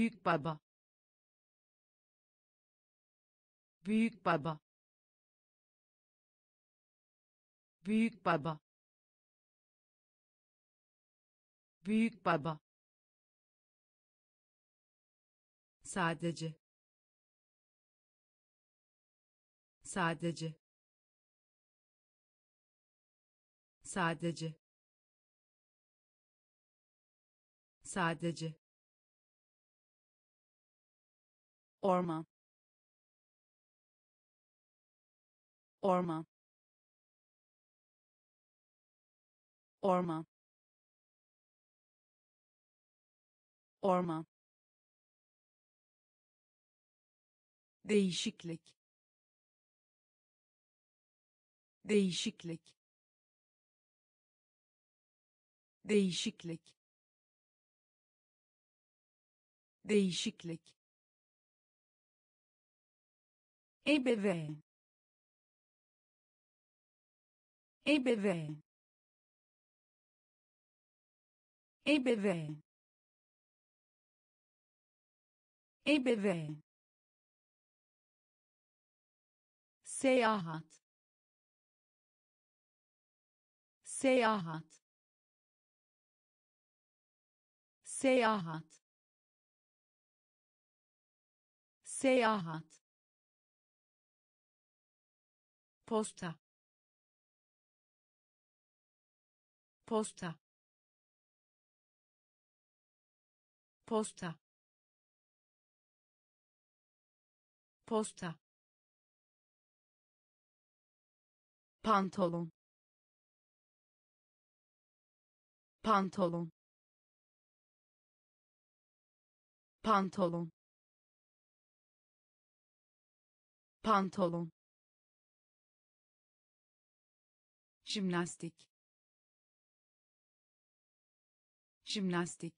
büyük baba, büyük baba, büyük baba, büyük baba, sadece, sadece, sadece, sadece, orman, orman, orman, orman, değişiklik, değişiklik, değişiklik, değişiklik, ebeveyn, ebeveyn, ebeveyn, ebeveyn, seyahat, seyahat, seyahat, seyahat, posta, posta, posta, posta, pantolon, pantolon, pantolon, pantolon, jimnastik, jimnastik,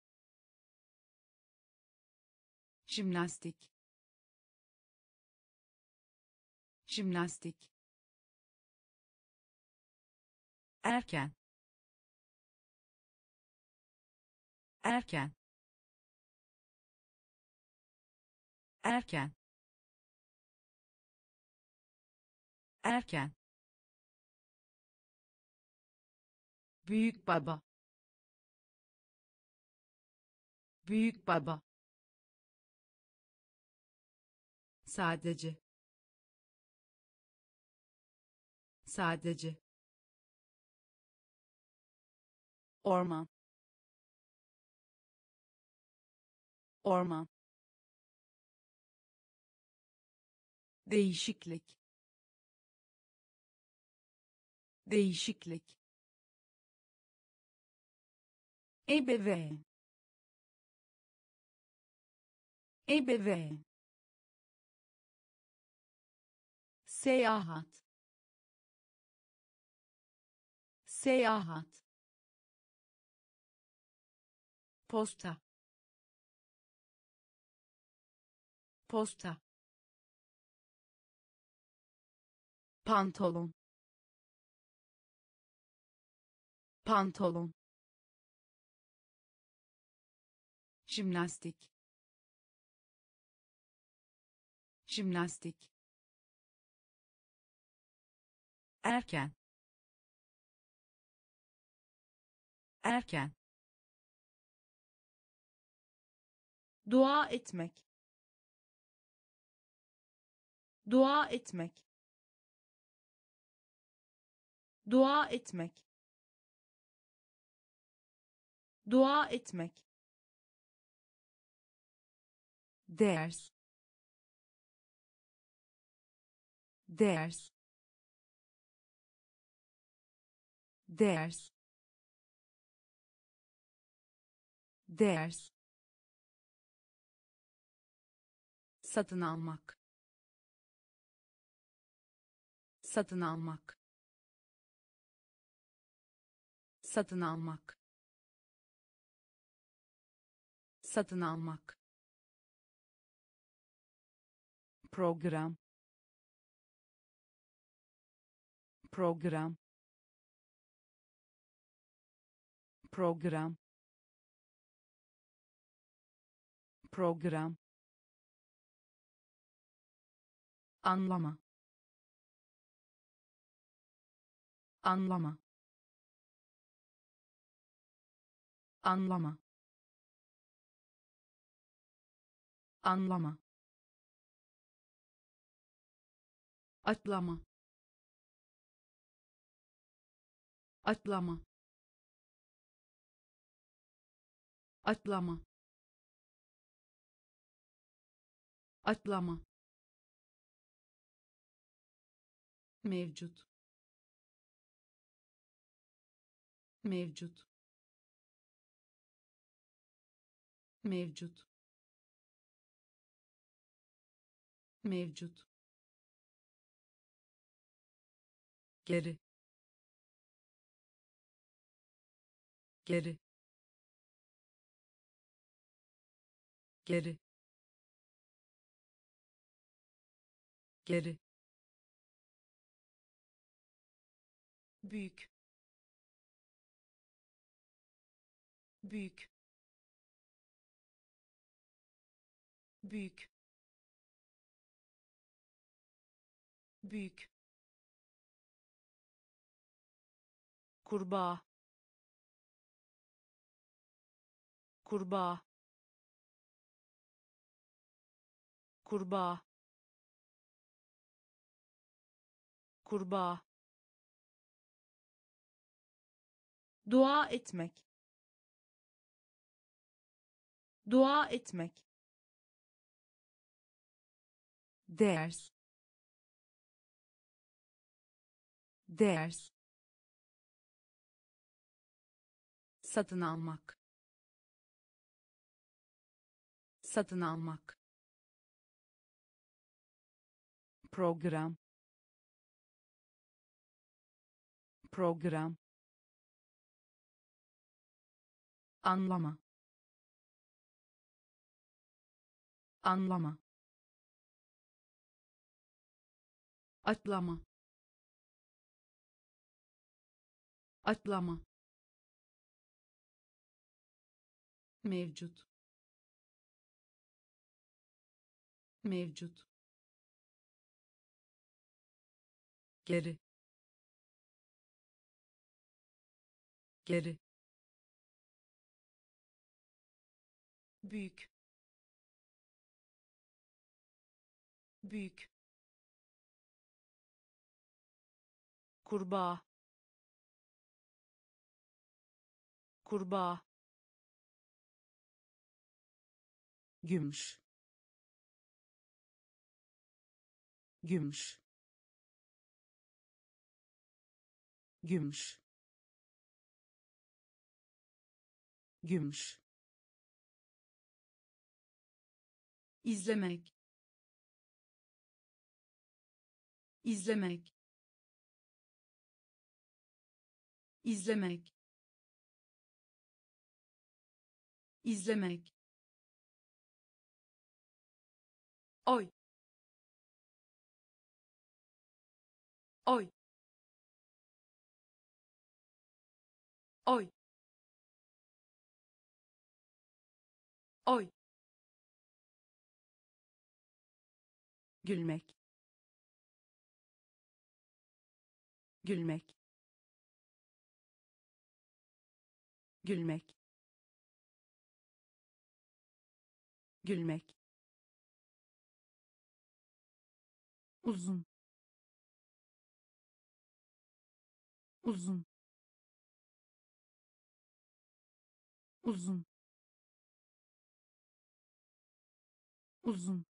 jimnastik, jimnastik, erken, erken, erken, erken, büyük baba, büyük baba, sadece, sadece, orman, orman, değişiklik, değişiklik, ebeveyn, ebeveyn, seyahat, seyahat, posta, posta, pantolon, pantolon, jimnastik, jimnastik, erken, erken, dua etmek, dua etmek, dua etmek, dua etmek, ders, ders, ders, ders, satın almak, satın almak, satın almak, satın almak, program, program, program, program, anlama, anlama, anlama, anlama, atlama, atlama, atlama, atlama, mevcut, mevcut, mevcut, mevcut, geri, geri, geri, geri, büyük, büyük, büyük, büyük, kurbağa, kurbağa, kurbağa, kurbağa, dua etmek, dua etmek, ders, ders, satın almak, satın almak, program, program, anlama, anlama, atlama, atlama, mevcut, mevcut, geri, geri, büyük, büyük, kurbağa, kurbağa, gümüş, gümüş, gümüş, gümüş, izlemek, izlemek, izlemek, izlemek, oy, oy, oy, oy, gülmek, gülmek, gülmek, gülmek, uzun, uzun, uzun, uzun,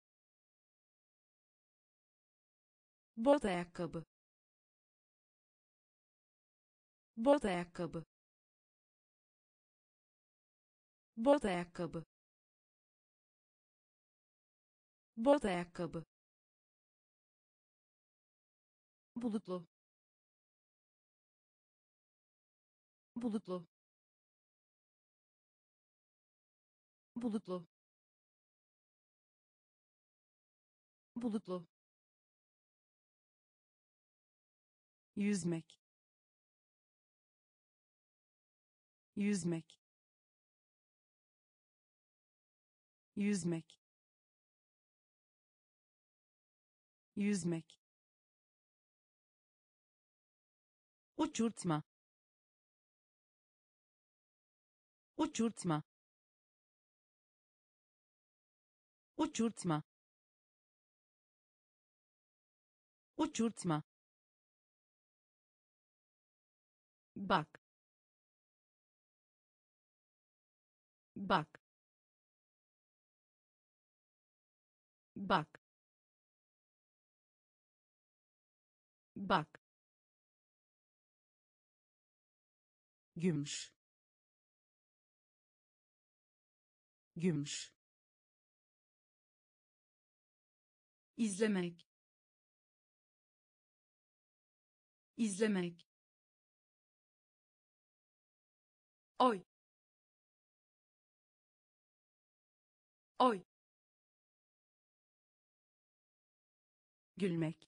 bot ayakkabı, bot ayakkabı, bot ayakkabı, bot ayakkabı, bulutlu, bulutlu, bulutlu, bulutlu, yüzmek, yüzmek, yüzmek, yüzmek, uçurtma, uçurtma, uçurtma, uçurtma, bak, bak, bak, bak, gümüş, gümüş, izlemek, izlemek, oy, oy, gülmek,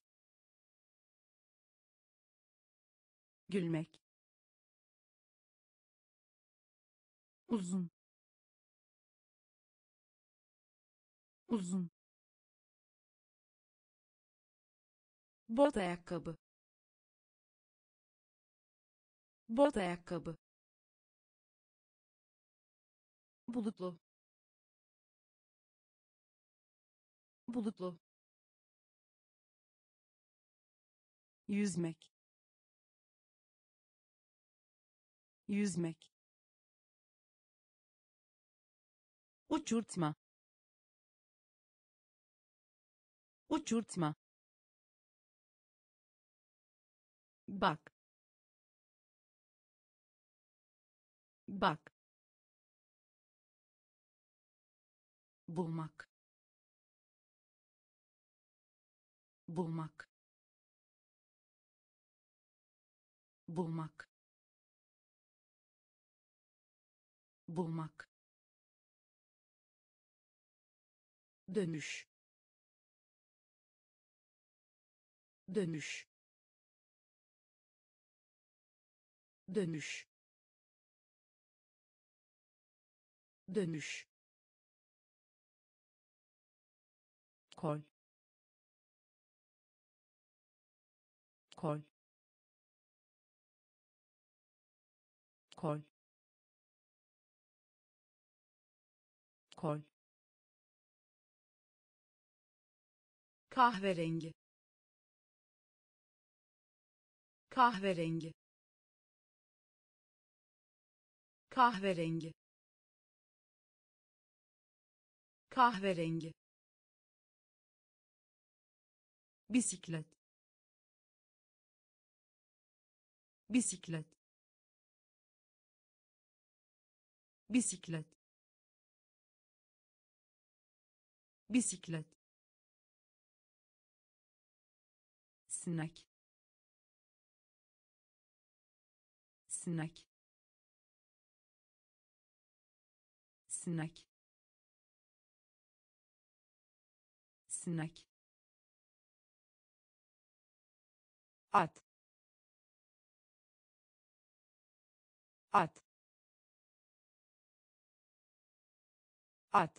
gülmek, uzun, uzun, bot ayakkabı, bot ayakkabı, bulutlu, bulutlu, yüzmek, yüzmek, uçurtma, uçurtma, bak, bak, bulmak, bulmak, bulmak, bulmak, dönüş, dönüş, dönüş, dönüş, kol, kol, kol, kol, kahverengi, kahverengi, kahverengi, kahverengi, bisiklet, bisiklet, bisiklet, bisiklet, sinek, sinek, sinek, sinek, at, at, at,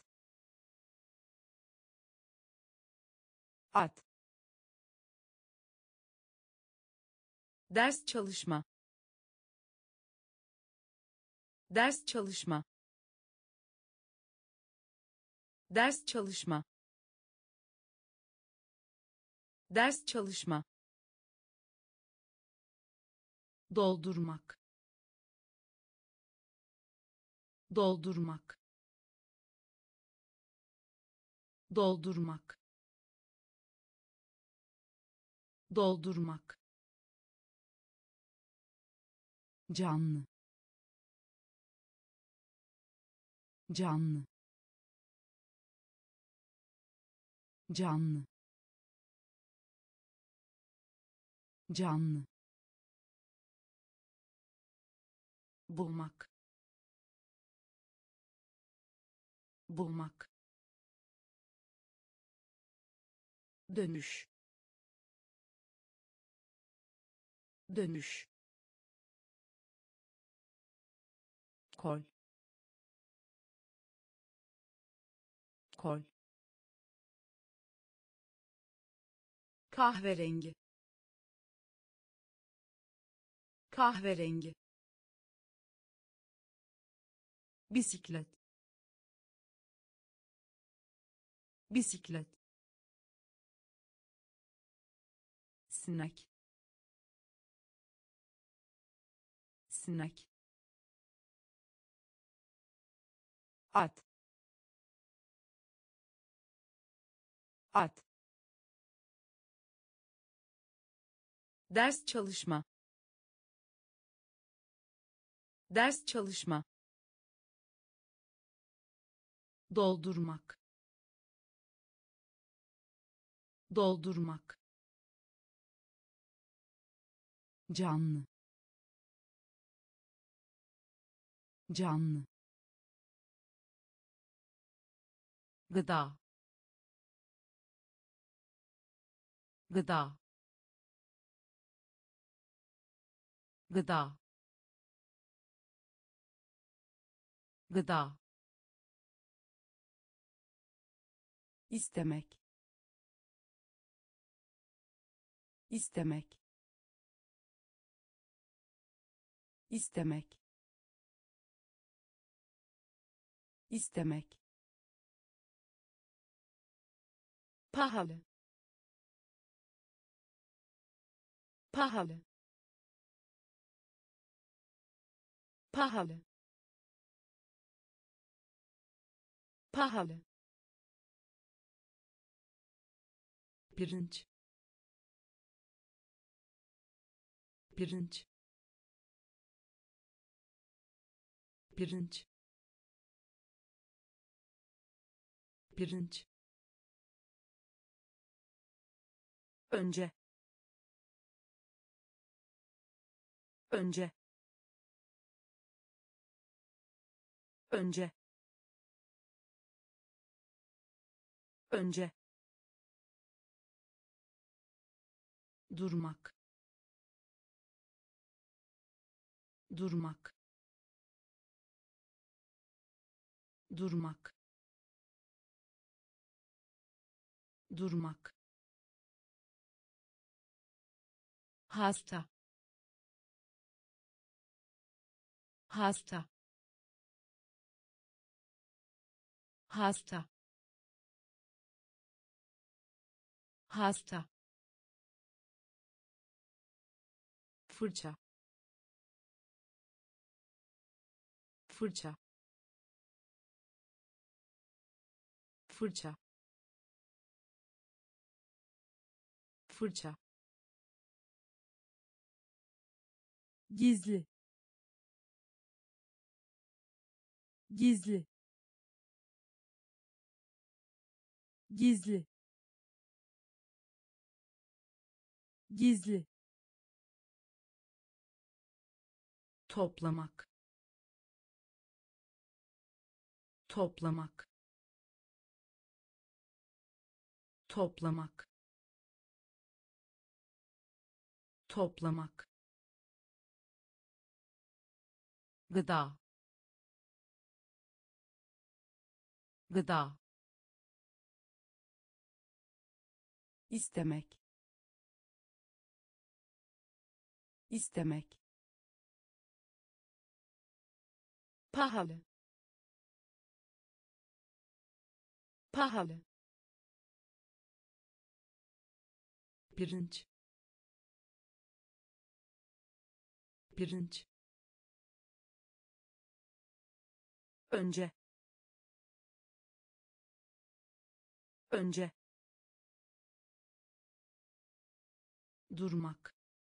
at, ders çalışma, ders çalışma, ders çalışma, ders çalışma, doldurmak, doldurmak, doldurmak, doldurmak, canlı, canlı, canlı, canlı, bulmak, bulmak, dönüş, dönüş, kol, kol, kahverengi, kahverengi, bisiklet, bisiklet, sinek, sinek, at, at, ders çalışma, ders çalışma, doldurmak, doldurmak, canlı, canlı, gıda, gıda, gıda, gıda, istemek, istemek, istemek, istemek, pahalı, pahalı, pahalı, pahalı, pirinç, pirinç, pirinç, pirinç, önce, önce, önce, önce, durmak, durmak, durmak, durmak, hasta, hasta, hasta, hasta, fırça, fırça, fırça, fırça, gizli, gizli, gizli, gizli, toplamak, toplamak, toplamak, toplamak, gıda, gıda, istemek, istemek, pahalı, pahalı, pirinç, pirinç, önce, önce, durmak,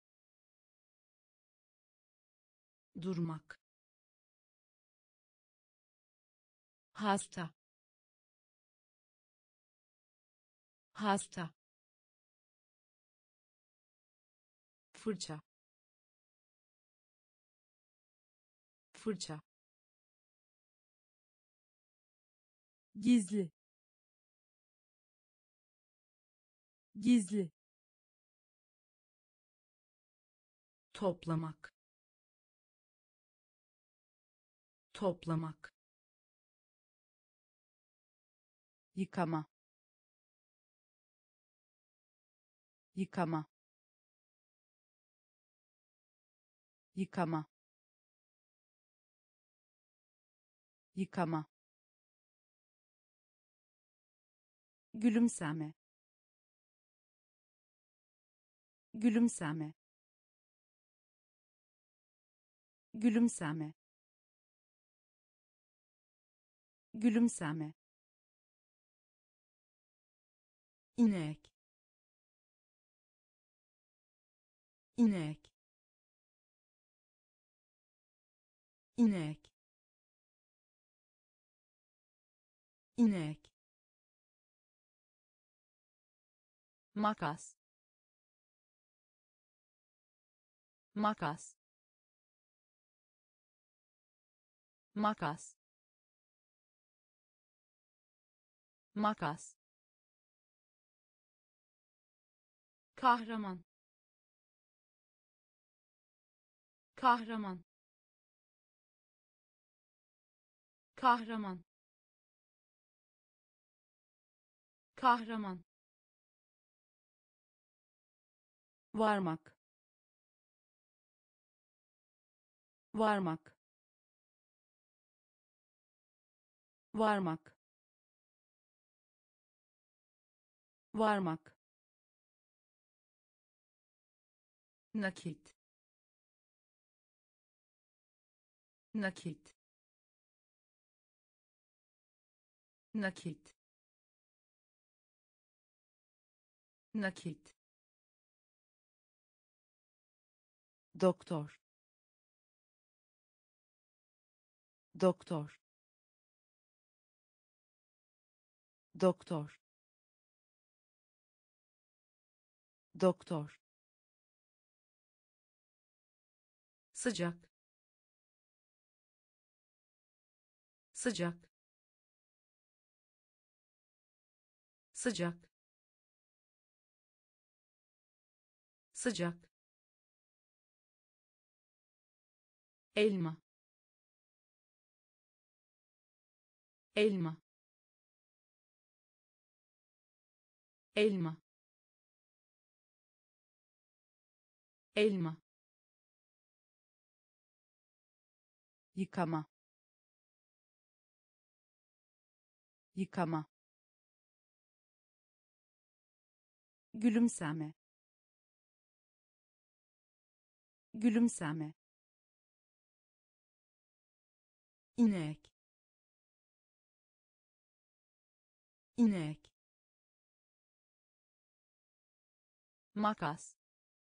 durmak, hasta, hasta, fırça, fırça, gizli, gizli, toplamak, toplamak, yıkama, yıkama, yıkama, yıkama, gülümseme, gülümseme, gülümseme, gülümseme, inek, inek, inek, inek, makas, makas, makas, makas, kahraman, kahraman, kahraman, kahraman, varmak, varmak, varmak, varmak, nakit, nakit, nakit, nakit, doktor, doktor, doktor, doktor, sıcak, sıcak, sıcak, sıcak, elma, elma, elma, elma, yıkama, yıkama, gülümseme, gülümseme, inek, inek, makas,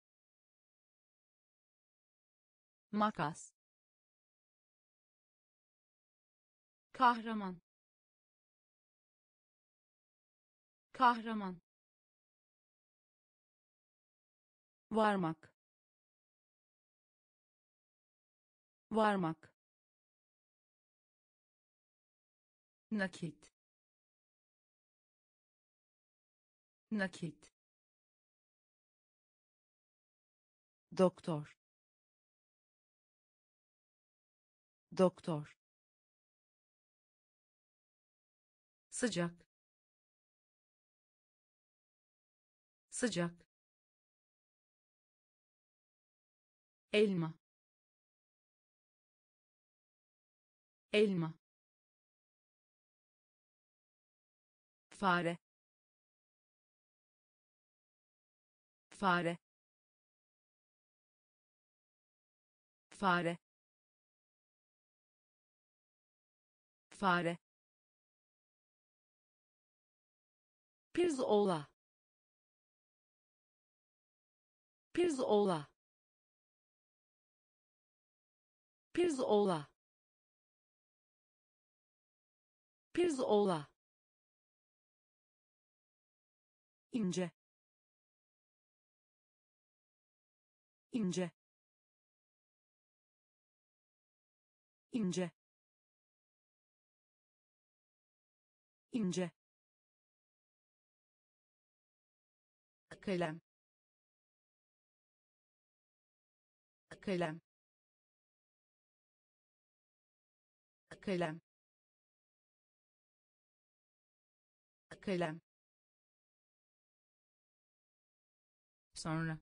makas, kahraman, kahraman, varmak, varmak, nakit, nakit, doktor, doktor, sıcak, sıcak, elma, elma, fare, fare, fare, fare, pirzola, pirzola, pirzola, pirzola, ince, ince, ince, ince, kalem, kalem, kalem, kalem, sonra,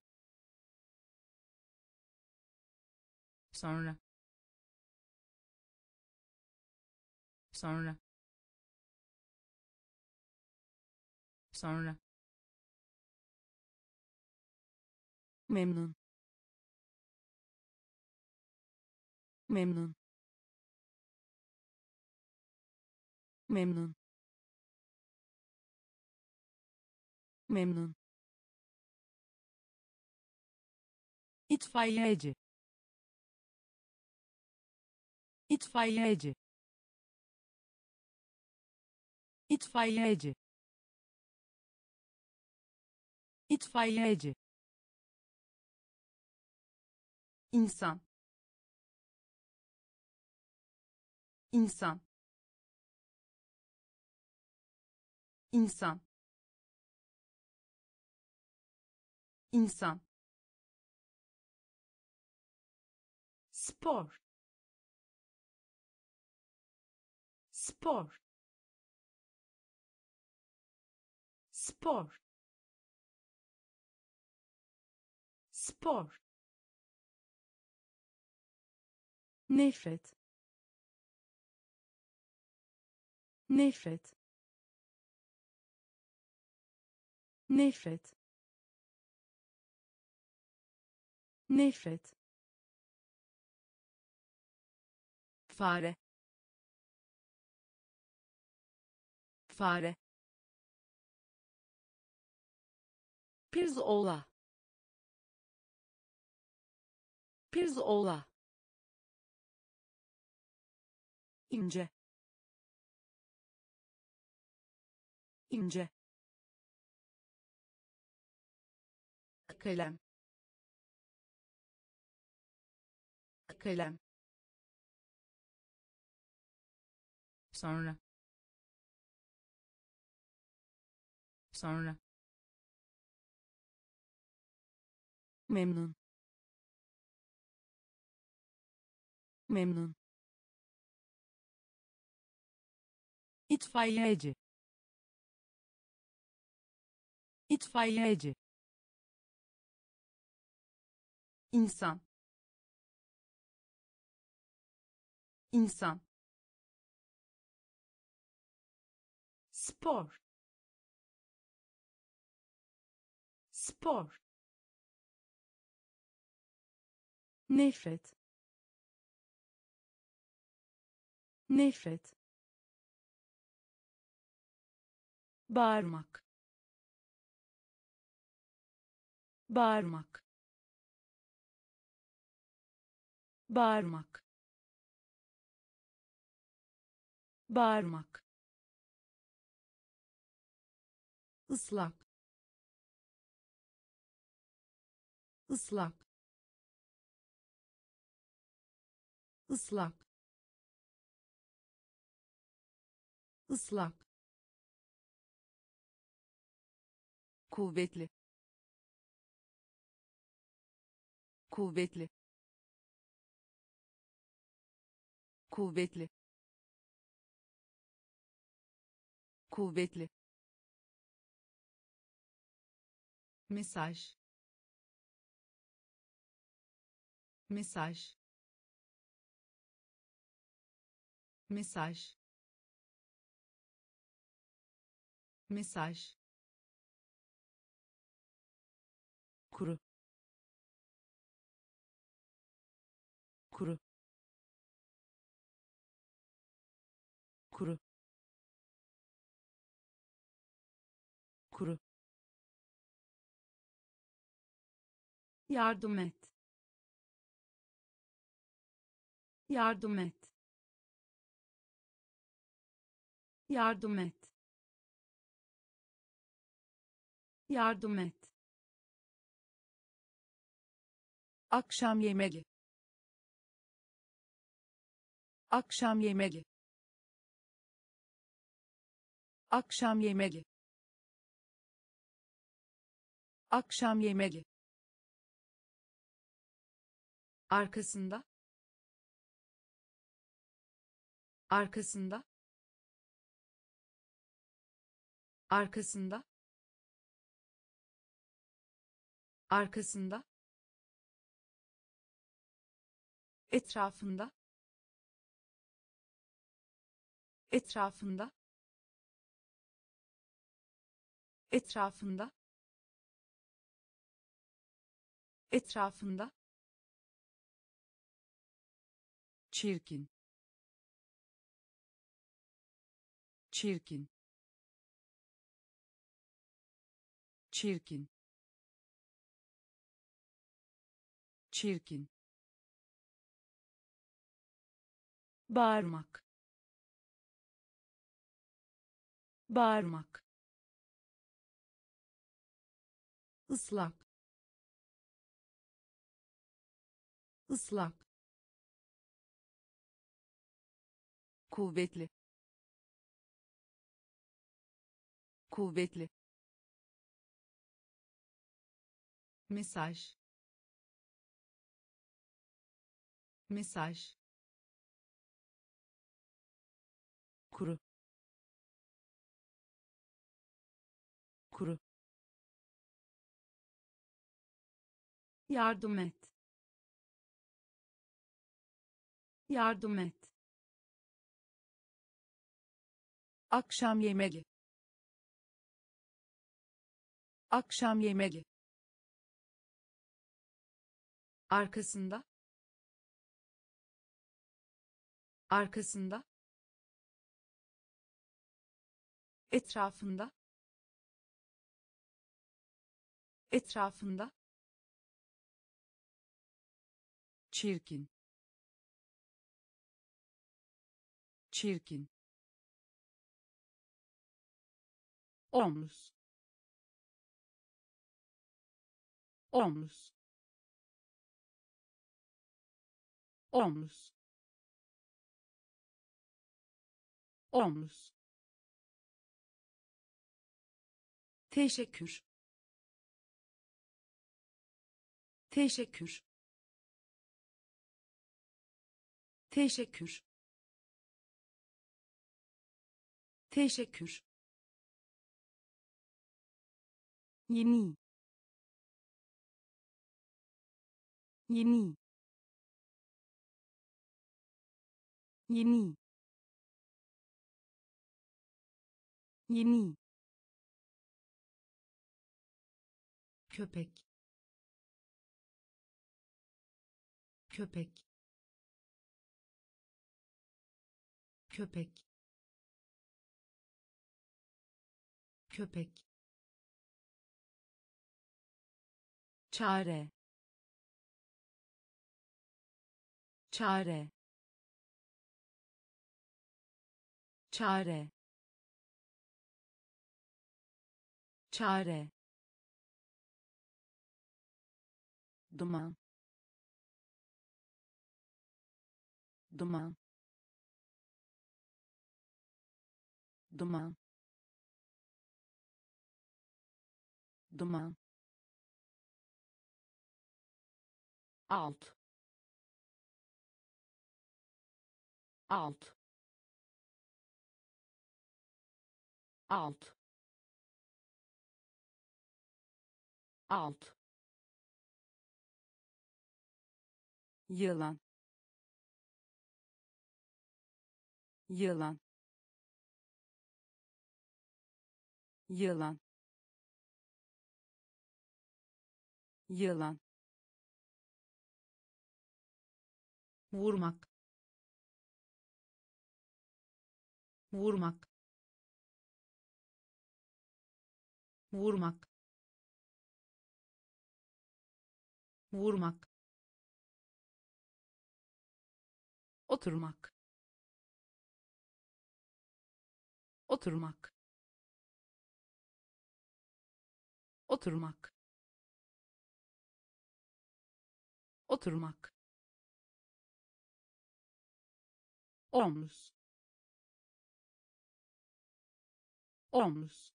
sonra, sonra, sonra, memnun, memnun, memnun, memnun, itfaiyeci, itfaiyeci, itfaiyeci, itfaiyeci, insan, insan, insan, insan, spor, spor, spor, spor, nefret, nefret, nefret, nefret, fare, fare, pirzola, pirzola, ince, ince, kalem, kalem, sonra, sonra, memnun, memnun, itfaiyeci, itfaiyeci, insan, insan, spor, spor, nefret, nefret, bağırmak, bağırmak, bağırmak, bağırmak, ıslak, ıslak, ıslak, ıslak, kuvvetli, kuvvetli, kuvvetli, kuvvetli, mesaj, mesaj, mesaj, mesaj, kuru, kuru, kuru, kuru, yardım et, yardım et, yardım et, yardım et, akşam yemeği, akşam yemeği, akşam yemeği, akşam yemeği, arkasında, arkasında, arkasında, arkasında, etrafında, etrafında, etrafında, etrafında, çirkin, çirkin, çirkin, çirkin, bağırmak, bağırmak, ıslak, ıslak, kuvvetli, kuvvetli, mesaj, mesaj, kuru, kuru, yardım et, yardım et, akşam yemeği, akşam yemeği, arkasında, arkasında, etrafında, etrafında, çirkin, çirkin, omuz, omuz, omuz, omuz, teşekkür, teşekkür, teşekkür, teşekkür, yeni, yeni, yeni, yeni, köpek, köpek, köpek, köpek, çare, çare, çare, çare, duman, duman, duman, duman, alt, alt, alt, alt, yılan, yılan, yılan, yılan, vurmak, vurmak, vurmak, vurmak, oturmak, oturmak, oturmak, oturmak, omuz, omuz,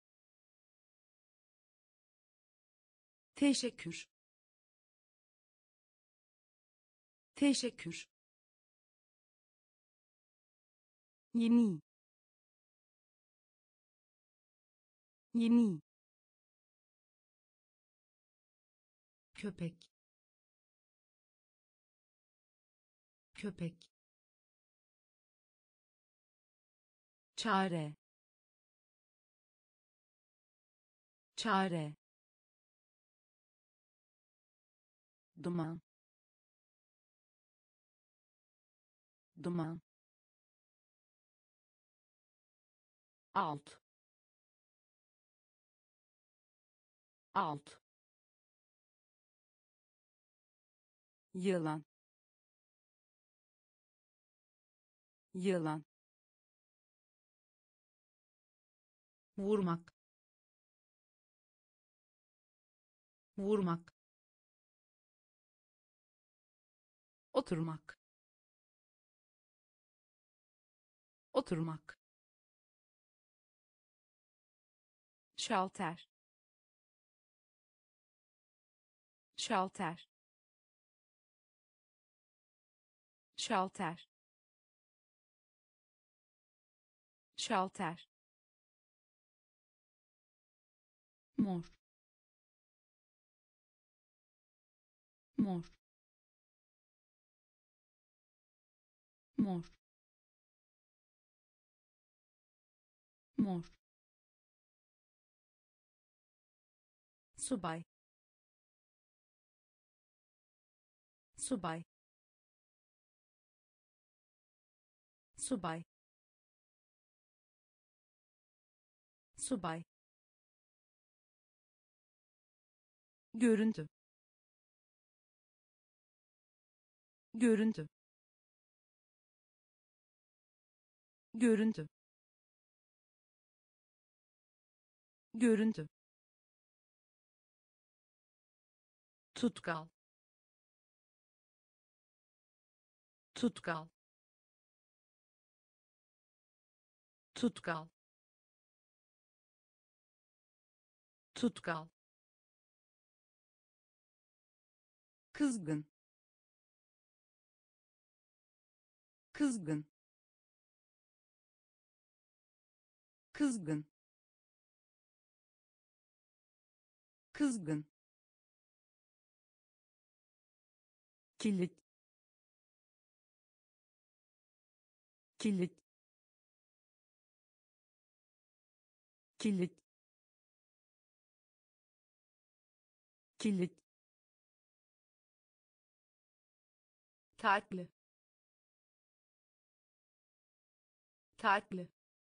teşekkür, teşekkür, yeni, yeni, köpek, köpek, çare, çare, duman, duman, alt, alt, yılan, yılan, vurmak, vurmak, oturmak, oturmak, şalter, şalter, şalter, şalter, mor, mor, mor, mor, subay, subay, subay, subay, görüntü, görüntü, görüntü, görüntü, tutkal, tutkal, tutkal, tutkal, kızgın, kızgın, kızgın, kızgın, kilit, kilit, kilit, kilit, tatlı, tatlı,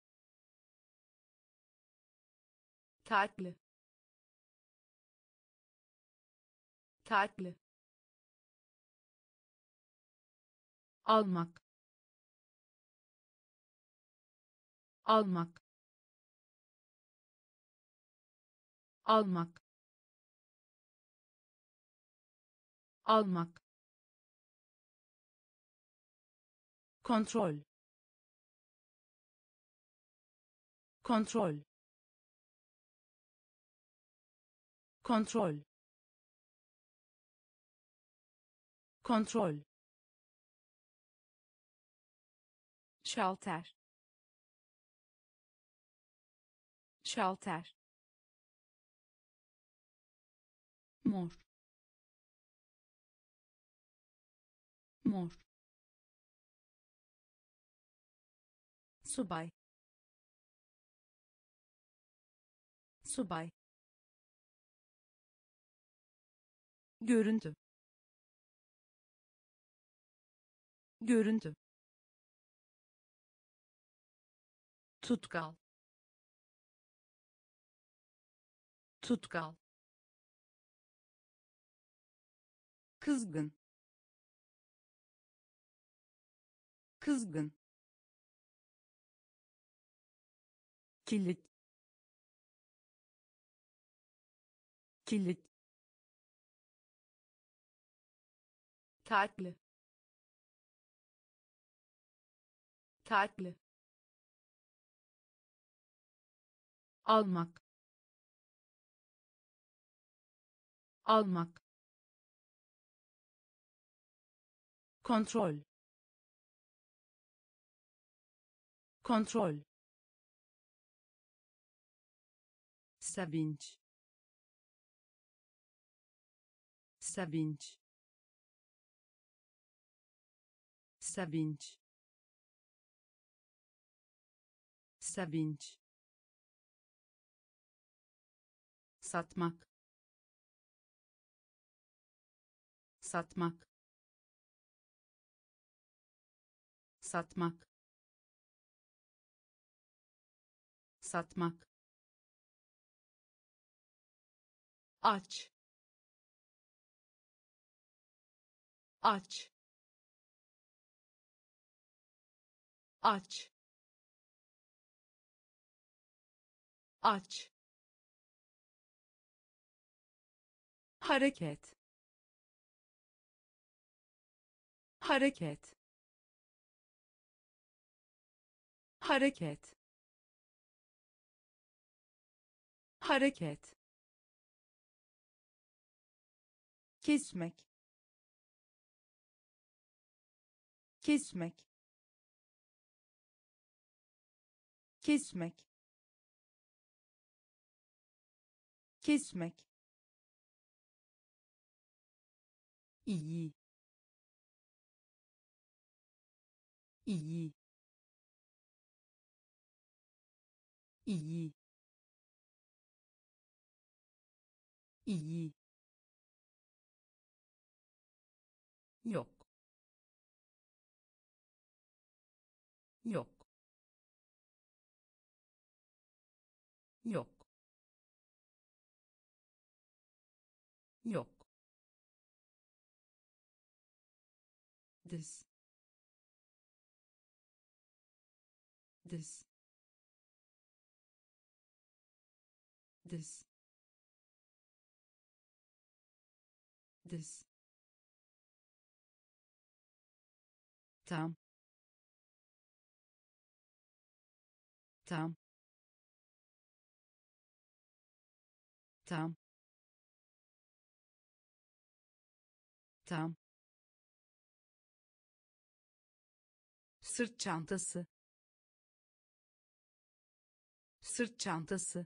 tatlı, tatlı, almak, almak, almak, almak, kontrol, kontrol, kontrol, kontrol, şalter, şalter, mor, mor, subay, subay, görüntü, görüntü, tutkal, tutkal, kızgın, kızgın, kilit, kilit, tatlı, tatlı, almak, almak, kontrol, kontrol, sevinç, sevinç, sevinç, sevinç, satmak, satmak, satmak, satmak, aç, aç, aç, aç, hareket, hareket, hareket, hareket, kesmek, kesmek, kesmek, kesmek, iyi, iyi, iyi, iyi, yok, yok, yok, yok, diz, diz, diz, diz, tam, tam, tam, tam, sırt çantası, sırt çantası,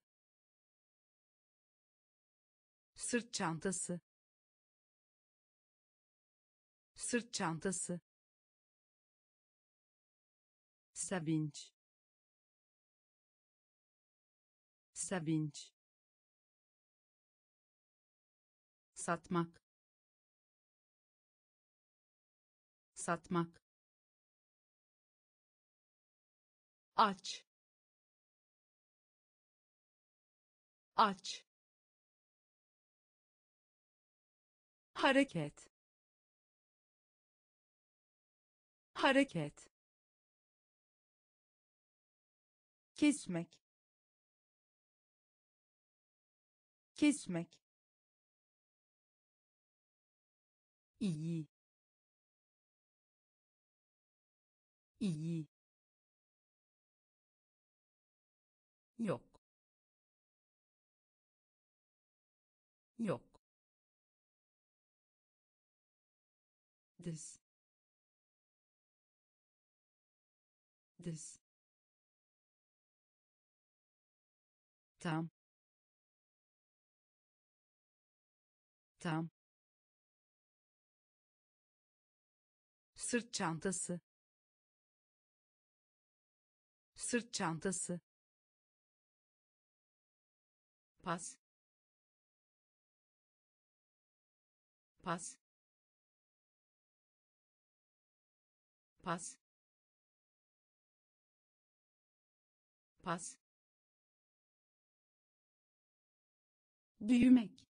sırt çantası, sırt çantası, sevinç, sevinç, satmak, satmak, aç, aç, hareket, hareket, kesmek, kesmek, iyi, iyi, yok, yok, diz, diz, tam, tam, sırt çantası, sırt çantası, pas, pas, pas, pas, büyümek,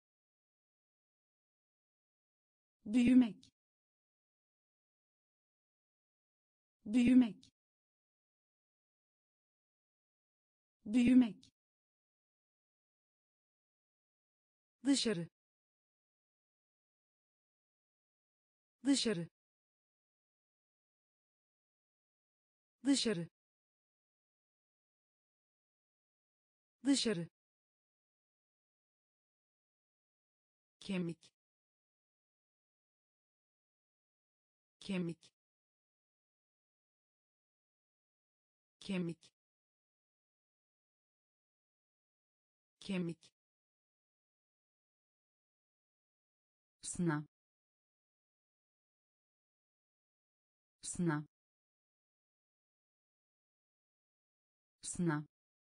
büyümek, büyümek, büyümek, dışarı, dışarı, dışarı, dışarı, kemik, kemik, kemik, kemik, sınav, sınav, sınav,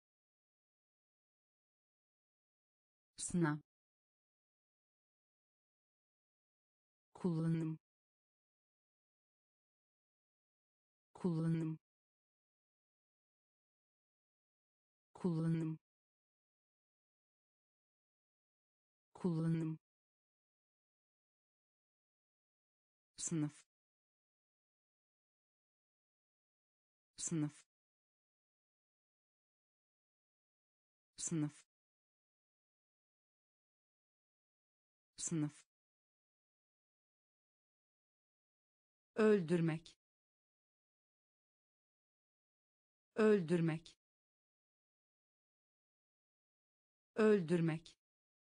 sınav, kullanım, kullanım, kullanım, kullanım, sınıf, sınıf, sınıf, sınıf, öldürmek, öldürmek, öldürmek,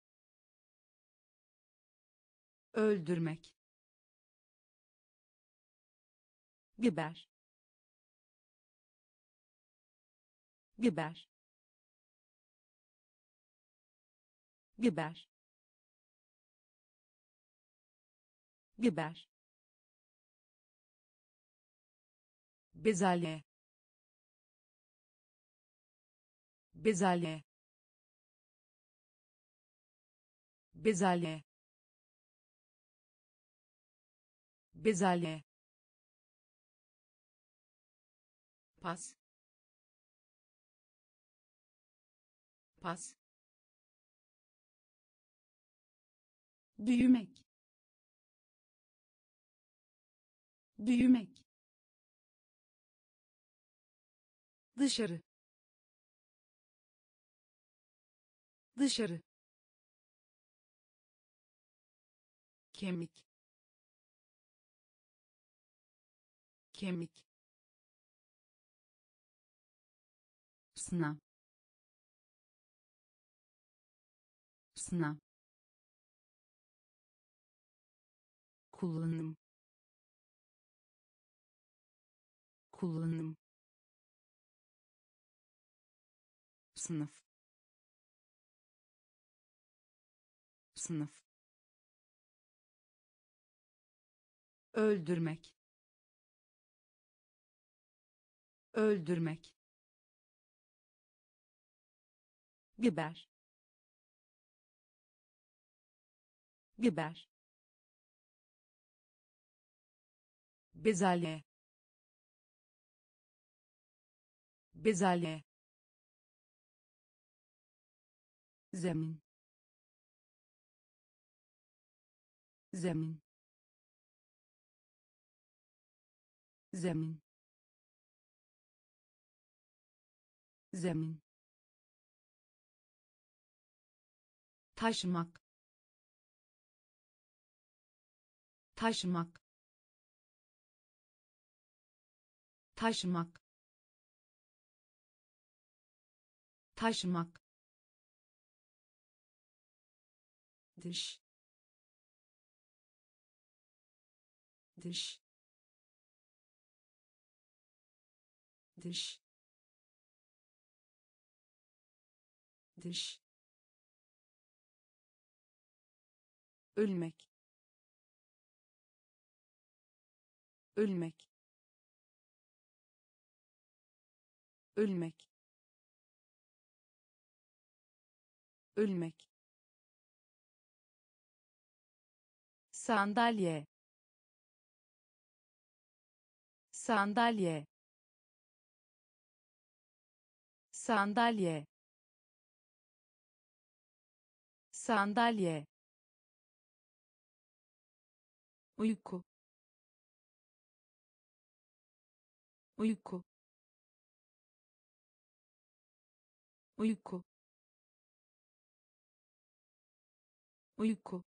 öldürmek, biber, biber, biber, biber, bezelye, bezelye, bezelye, bezelye, pas, pas, büyümek, büyümek, dışarı, dışarı, kemik, kemik, sınav, sınav, kullanım, kullanım, sınıf, sınıf, öldürmek, öldürmek, biber, biber, bezelye, bezelye, zemin, zemin, zemin, zemin, taşımak, taşımak, taşımak, taşımak, dış, dış, dış, dış, ölmek, ölmek, ölmek, ölmek, sandalye, sandalye, sandalye, sandalye, uyku, uyku, uyku, uyku,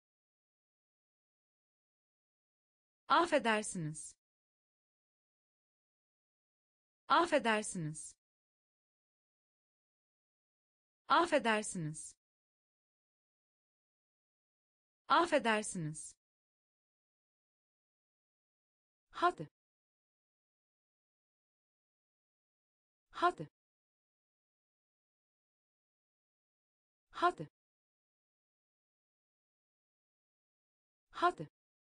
affedersiniz, affedersiniz, affedersiniz, affedersiniz, hadi, hadi, Hadi. Hadi.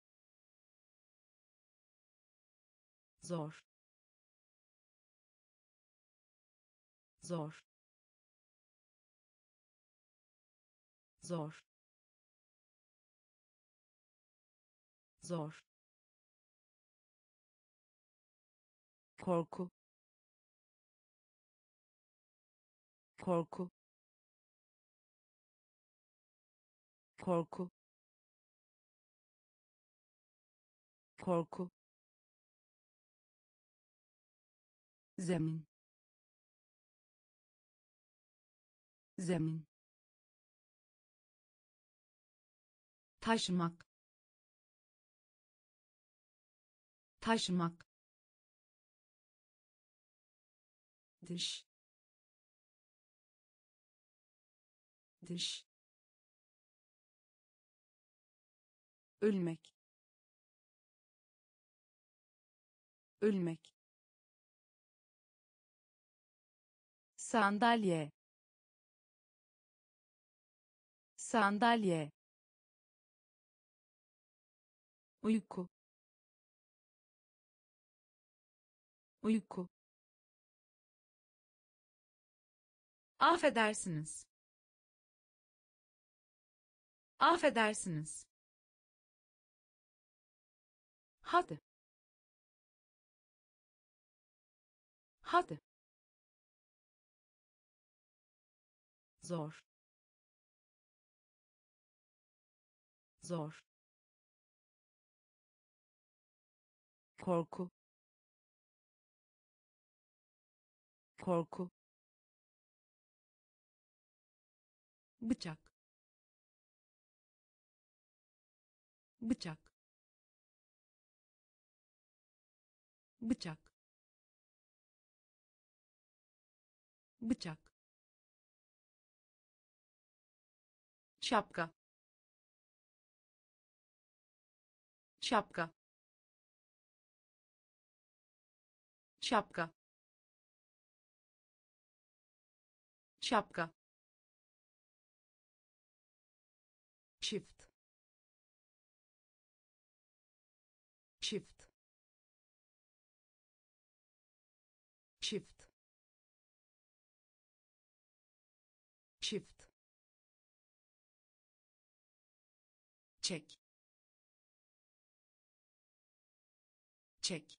Zor. Zor. Zor. Zor. Korku. Korku. Korku. Korku. Zemin. Zemin. Taşımak. Taşımak. Dış. Dış. Ölmek. Ölmek. Sandalye. Sandalye. Uyku. Uyku. Affedersiniz. Affedersiniz. Hadi. Hadi. Zor. Zor. Korku. Korku. Bıçak. Bıçak. Bıçak. Bıçak. Şapka. Şapka. Şapka. Şapka. Çift. Çift. Çift. Çift. Çek. Çek.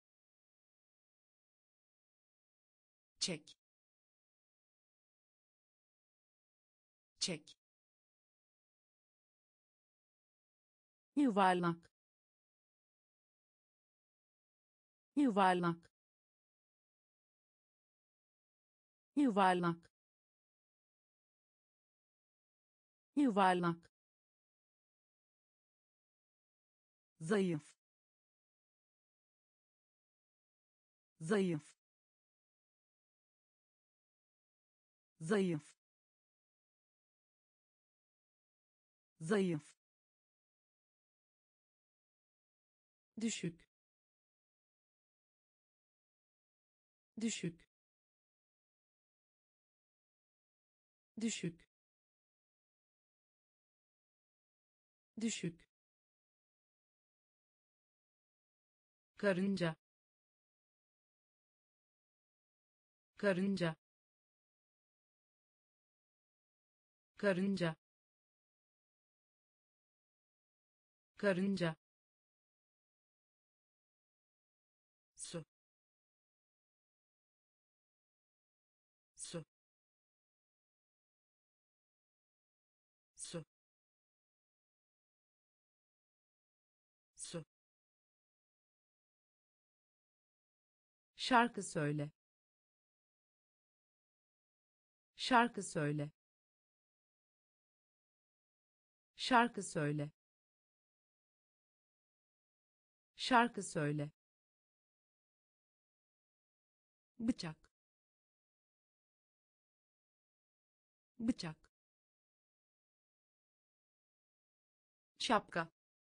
Çek. Çek. Yuvarlak. Yuvarlak. Yuvarlak. Yuvarlak. Zayıf. Zayıf. Zayıf. Zayıf. Düşük. Düşük. Düşük. Düşük. Karınca. Karınca. Karınca. Karınca. Su. Su. Su. Su. Şarkı söyle. Şarkı söyle. Şarkı söyle. Şarkı söyle. Bıçak. Bıçak. Şapka.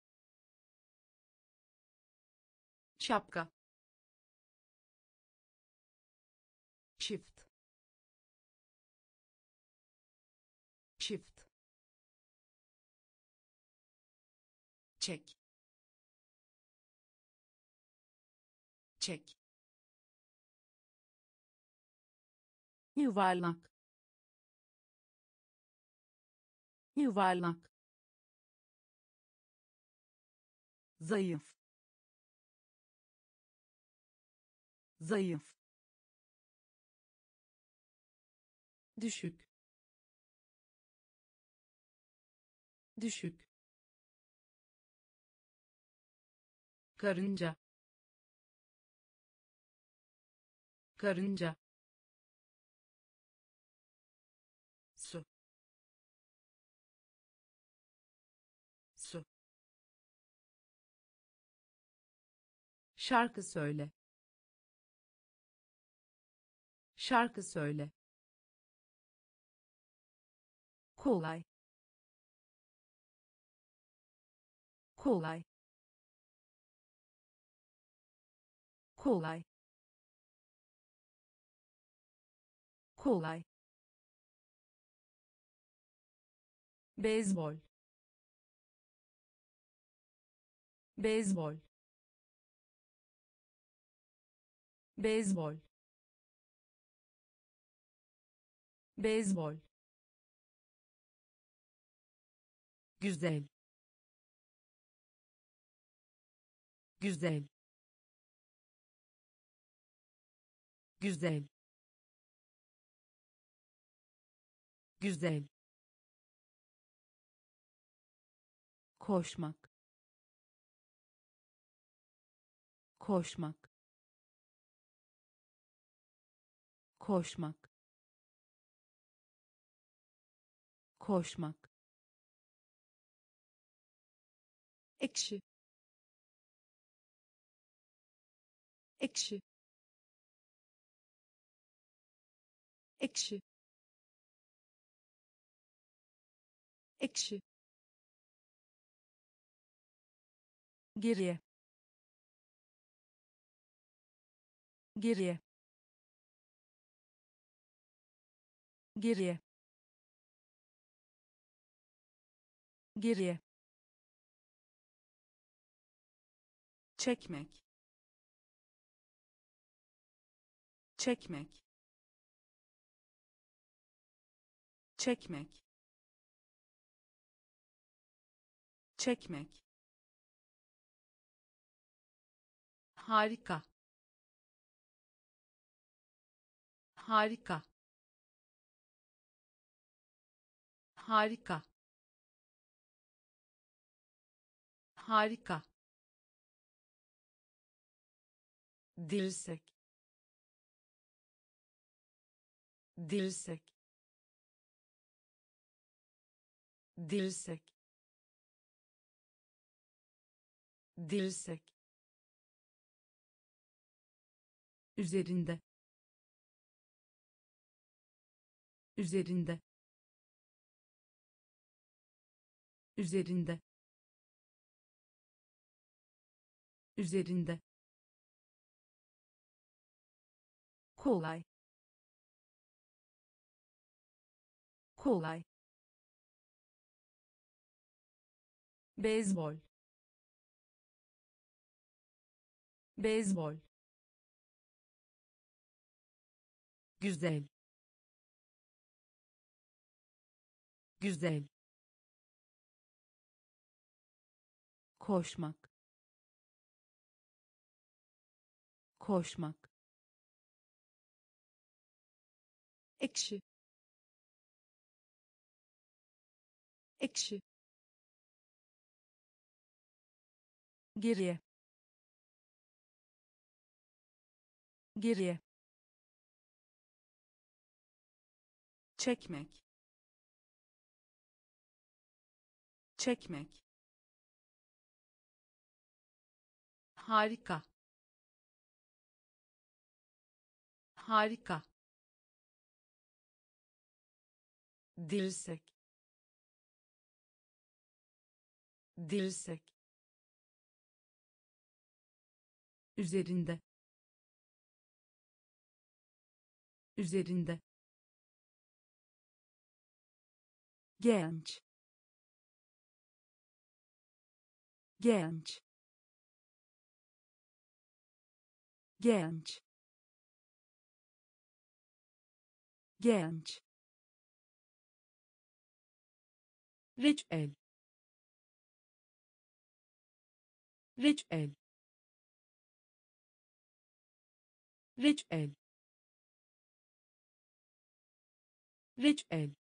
Şapka. Çift. çek, çek, yuvarlak, yuvarlak, zayıf, zayıf, düşük, düşük, karınca, karınca, su, su, şarkı söyle, şarkı söyle, kolay, kolay, kolay, kolay, beyzbol, beyzbol, beyzbol, beyzbol, güzel, güzel, güzel, güzel, koşmak, koşmak, koşmak, koşmak, ekşi, ekşi, ekşi, ekşi, geriye, geriye, geriye, geriye, çekmek, çekmek, çekmek, çekmek, harika, harika, harika, harika, dirsek, dirsek, dirsek, dirsek, üzerinde, üzerinde, üzerinde, üzerinde, kolay, kolay, beyzbol, beyzbol, güzel, güzel, koşmak, koşmak, ekşi, ekşi, geriye, geriye, çekmek, çekmek, harika, harika, dirsek, dirsek, üzerinde, üzerinde, genç, genç, genç, genç, reçel, reçel, reçel, reçel,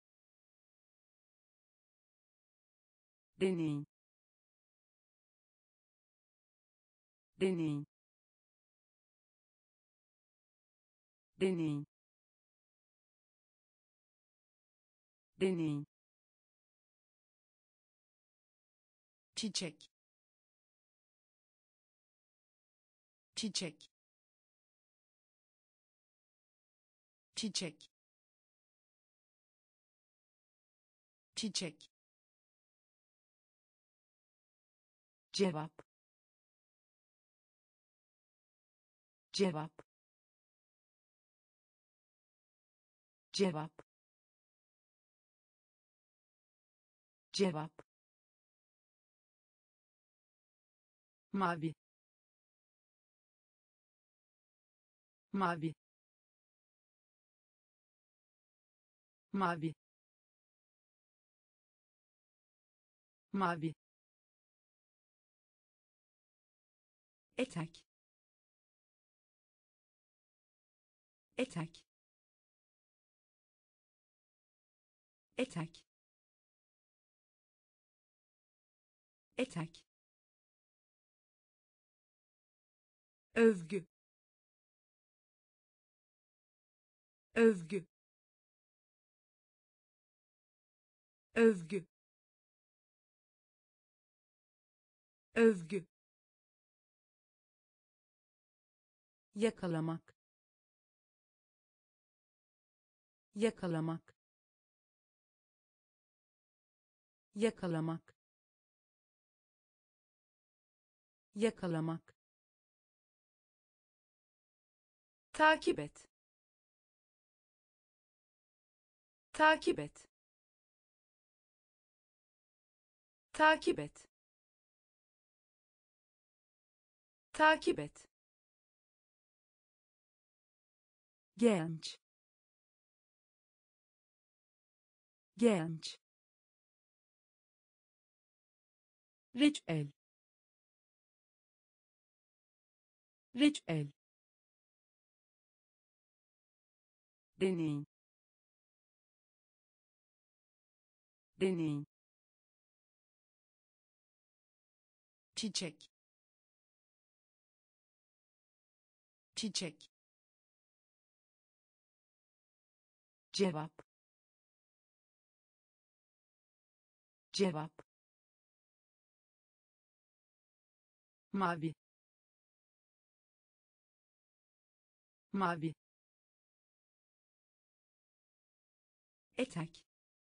deney, deney, deney, deney, çiçek, çiçek, çiçek, çiçek, cevap, cevap, cevap, cevap, mavi, mavi, mavi, mavi, etek, etek, etek, etek, övgü, övgü, övgü, övgü, yakalamak, yakalamak, yakalamak, yakalamak, takip et, takip et, takip et, takip et, genç, genç, reçel, reçel, deney, deney, çiçek, çiçek, cevap, cevap, mavi, mavi, etek,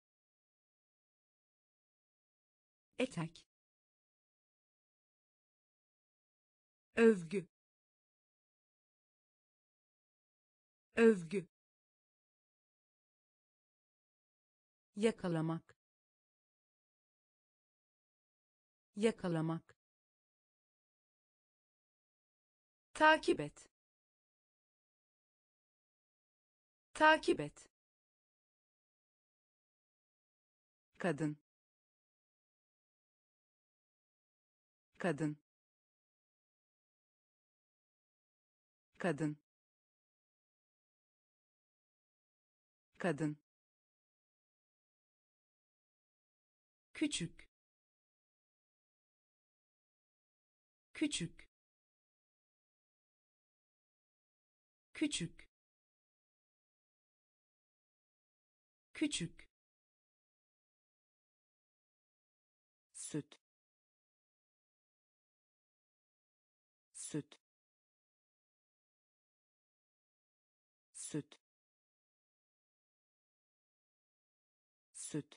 etek, övgü, övgü, yakalamak, yakalamak, takip et, takip et, kadın, kadın, kadın, kadın, küçük, küçük, küçük, küçük, süt, süt, süt, süt,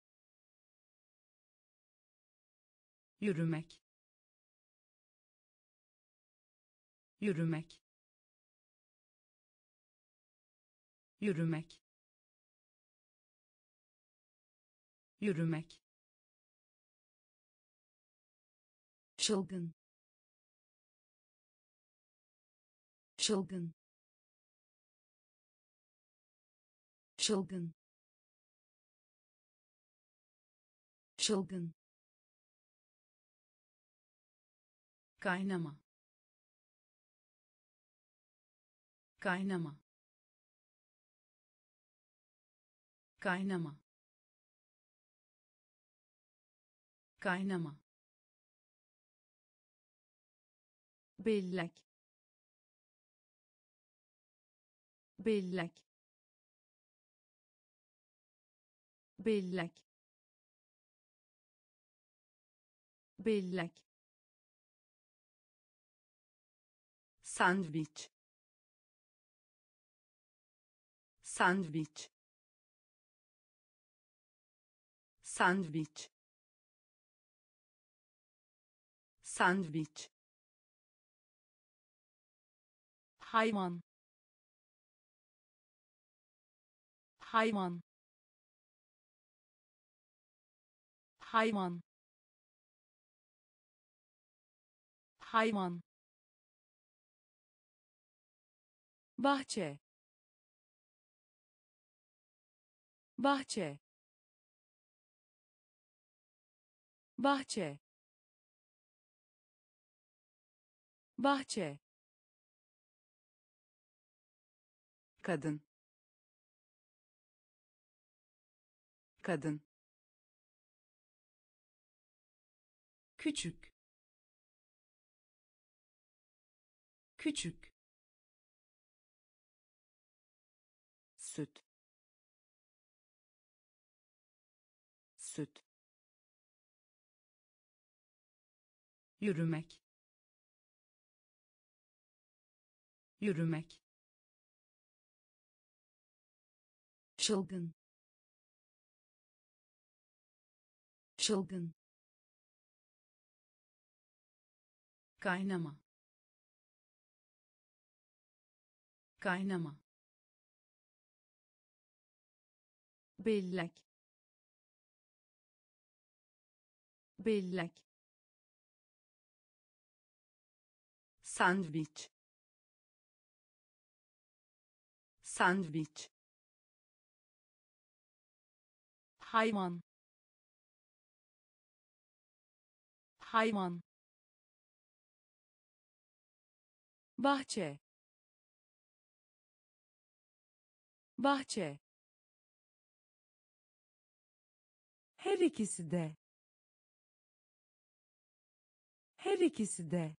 yürümek, yürümek, yürümek, yürümek, çılgın, çılgın, çılgın, çılgın, kaynama, kaynama, kaynama, kaynama, bellek, bellek, bellek, bellek, sandviç, sandviç, sandviç, sandviç, hayvan, hayvan, hayvan, hayvan, bahçe, bahçe, bahçe, bahçe, kadın, kadın, küçük, küçük, süt, süt, yürümek, yürümek, çılgın, çılgın, kaynama, kaynama, bellek, bellek, sandviç, sandviç, hayvan, hayvan, bahçe, bahçe, her ikisi de, her ikisi de,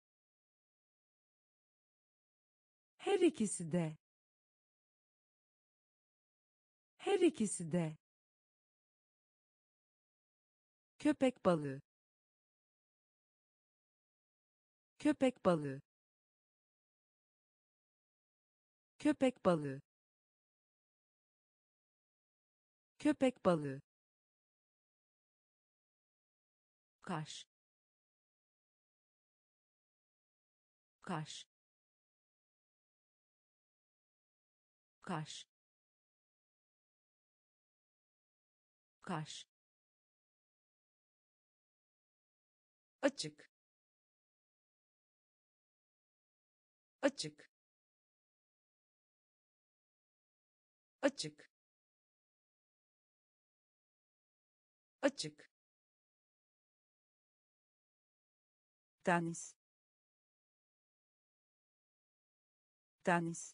her ikisi de, her ikisi de, köpek balığı, köpek balığı, köpek balığı, köpek balığı, kaş, kaş, kaş, kaş, açık, açık, açık, açık, deniz, deniz,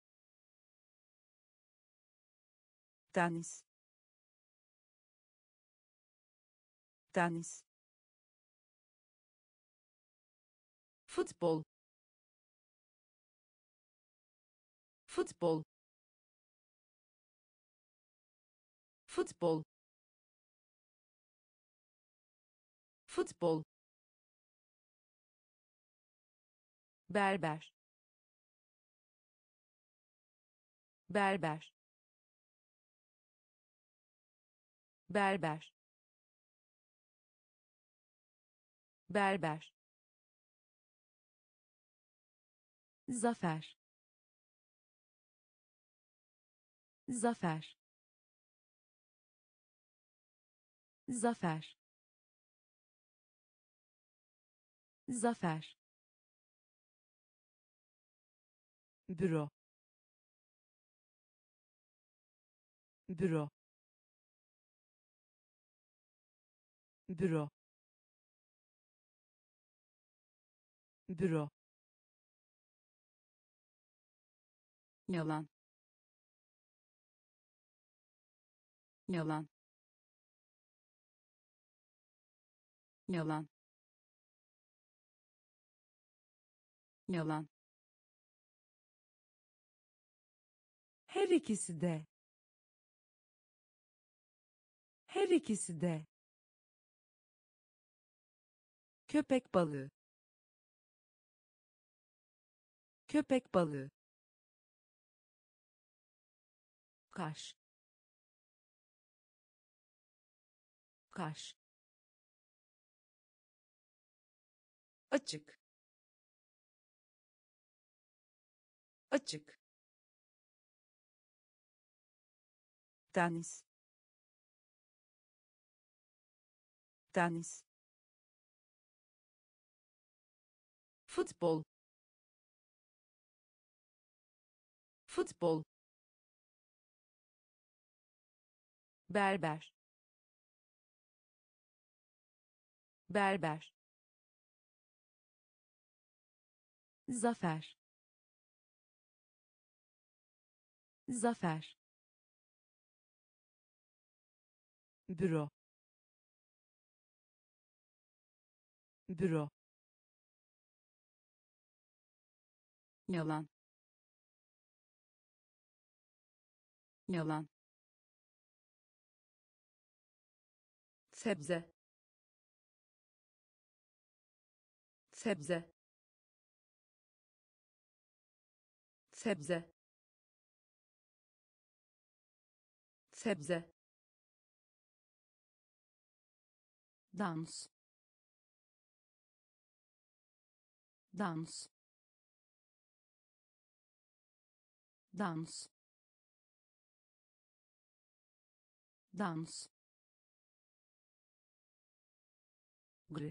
deniz, deniz, futbol, futbol, futbol, futbol, berber, berber, berber, berber, zafer, zafer, zafer, Zafer. Büro. Büro. Büro. Büro. Yalan. Yalan. Yalan. Yalan. Her ikisi de. Her ikisi de. Köpek balığı. Köpek balığı. Kaş. Kaş. Açık. Açık. Deniz. Deniz. Futbol. Futbol. Berber. Berber. Zafer. Zafer. Büro. Büro. Yalan. Yalan. Sebze. Sebze. Sebze. Sebze. Dans. Dans. Dans. Dans. Gri.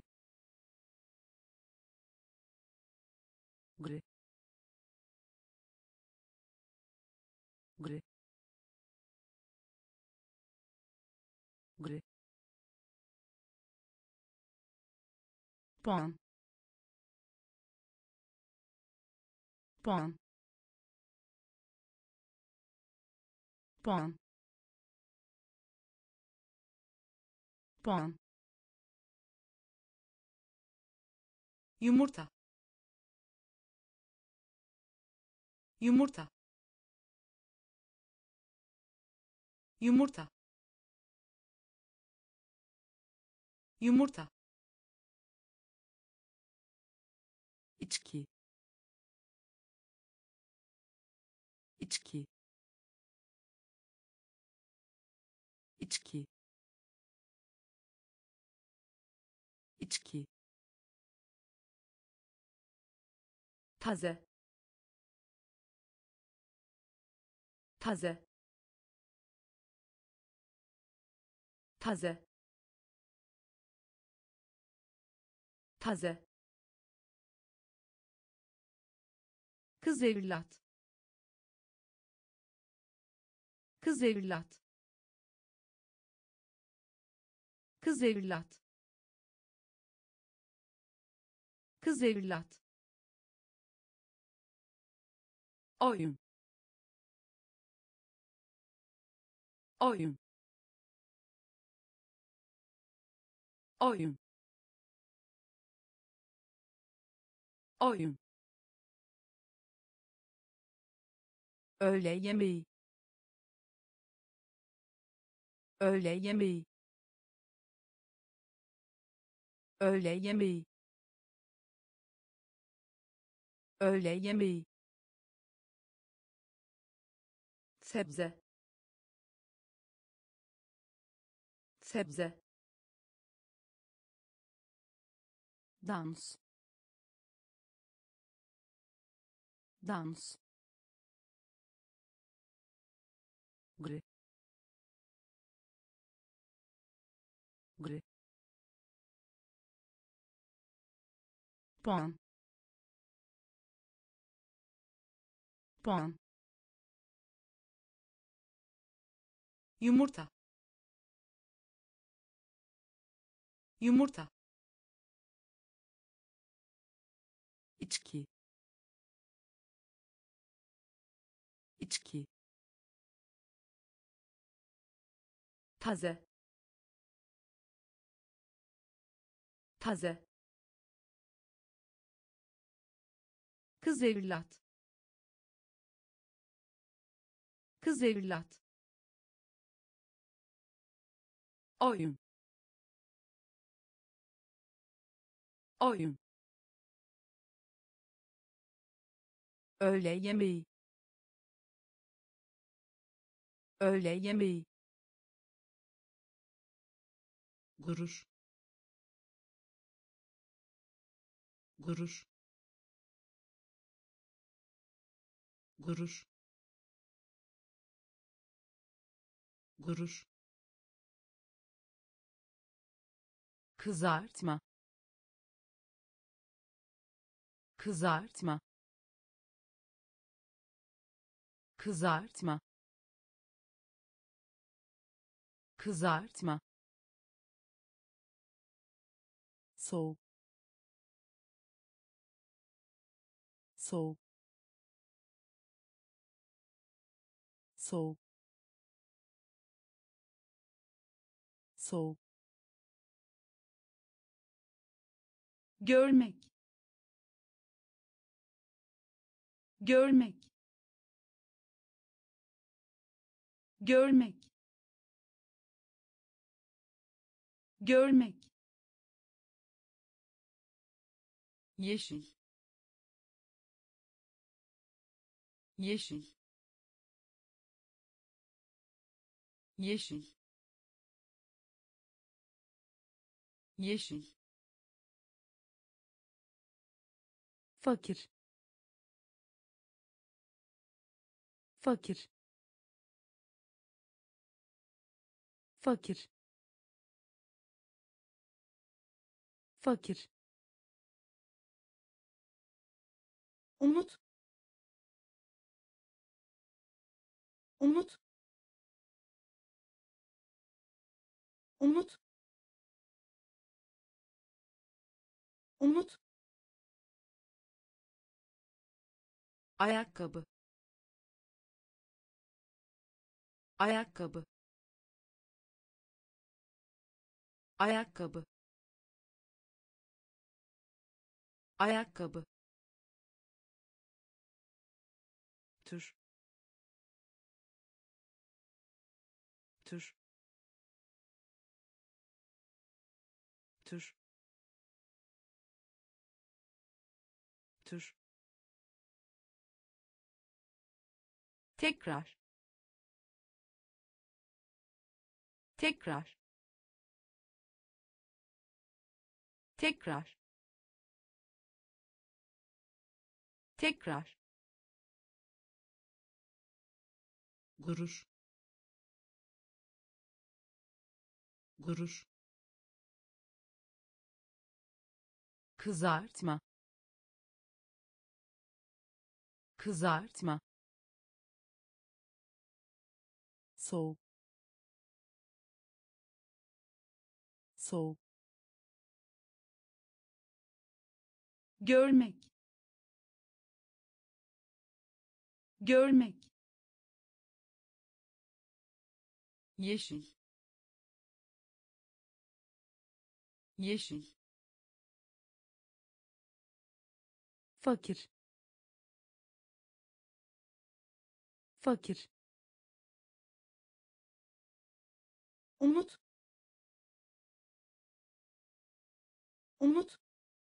Gri. Gri. Gri. Puan. Puan. Puan. Puan. Yumurta. Yumurta. Yumurta. Yumurta. İçki. İçki. İçki. İçki. Taze. Taze. Taze. Taze. Kız evlat. Kız evlat. Kız evlat. Kız evlat. Oyun. Oyun. Oyun. Oyun. Öğle yemeği. Öğle yemeği. Öğle yemeği. Öğle yemeği. Sebze. Sebze. Dans. Dans. Gri. Gri. puan, puan, yumurta, yumurta, içki, içki, taze, taze, kız evlat, kız evlat, oyun, oyun, öğle yemeği, öğle yemeği, gurur, gurur, gurur, gurur, kızartma, kızartma, kızartma, kızartma, soğuk, soğuk, soğuk, soğuk, görmek, görmek, görmek, görmek, yeşil, yeşil, yeşil, yeşil, fakir, fakir, fakir, fakir, umut, umut, umut, umut, ayakkabı, ayakkabı, ayakkabı, ayakkabı, tür, tür, tür, tür, tekrar, tekrar, tekrar, tekrar, gurur, gurur, kızartma, kızartma, soğuk, soğuk, görmek, görmek, yeşil, yeşil, fakir, fakir, umut, umut,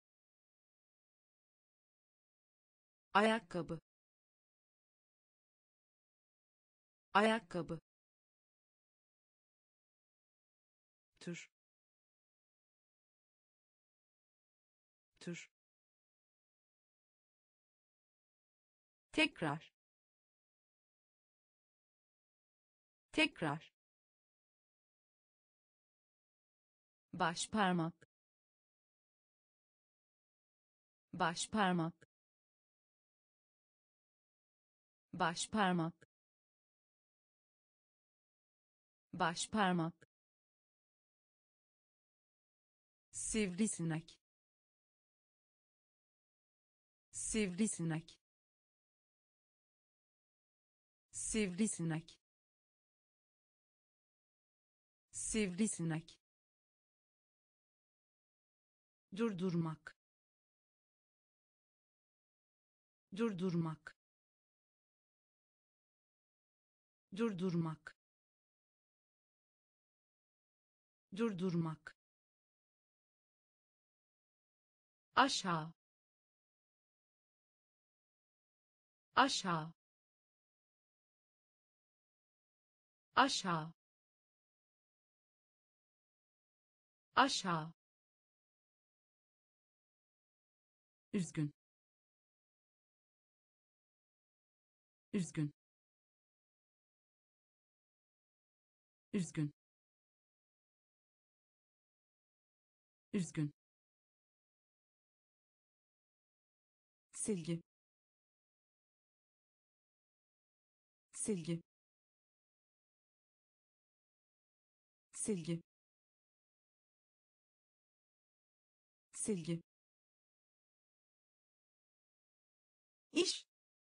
ayakkabı, ayakkabı, tür, tür, tekrar, tekrar, baş parmak, Başparmak. Başparmak. Başparmak. Sivrisinek. Sivrisinek. Sivrisinek. Sivrisinek. Durdurmak. Durdurmak. Durdurmak. Durdurmak. Aşağı. Aşağı. Aşağı. Aşağı. Üzgün. Üzgün. Üzgün. Üzgün. Silgi. Silgi. Silgi. Silgi. iş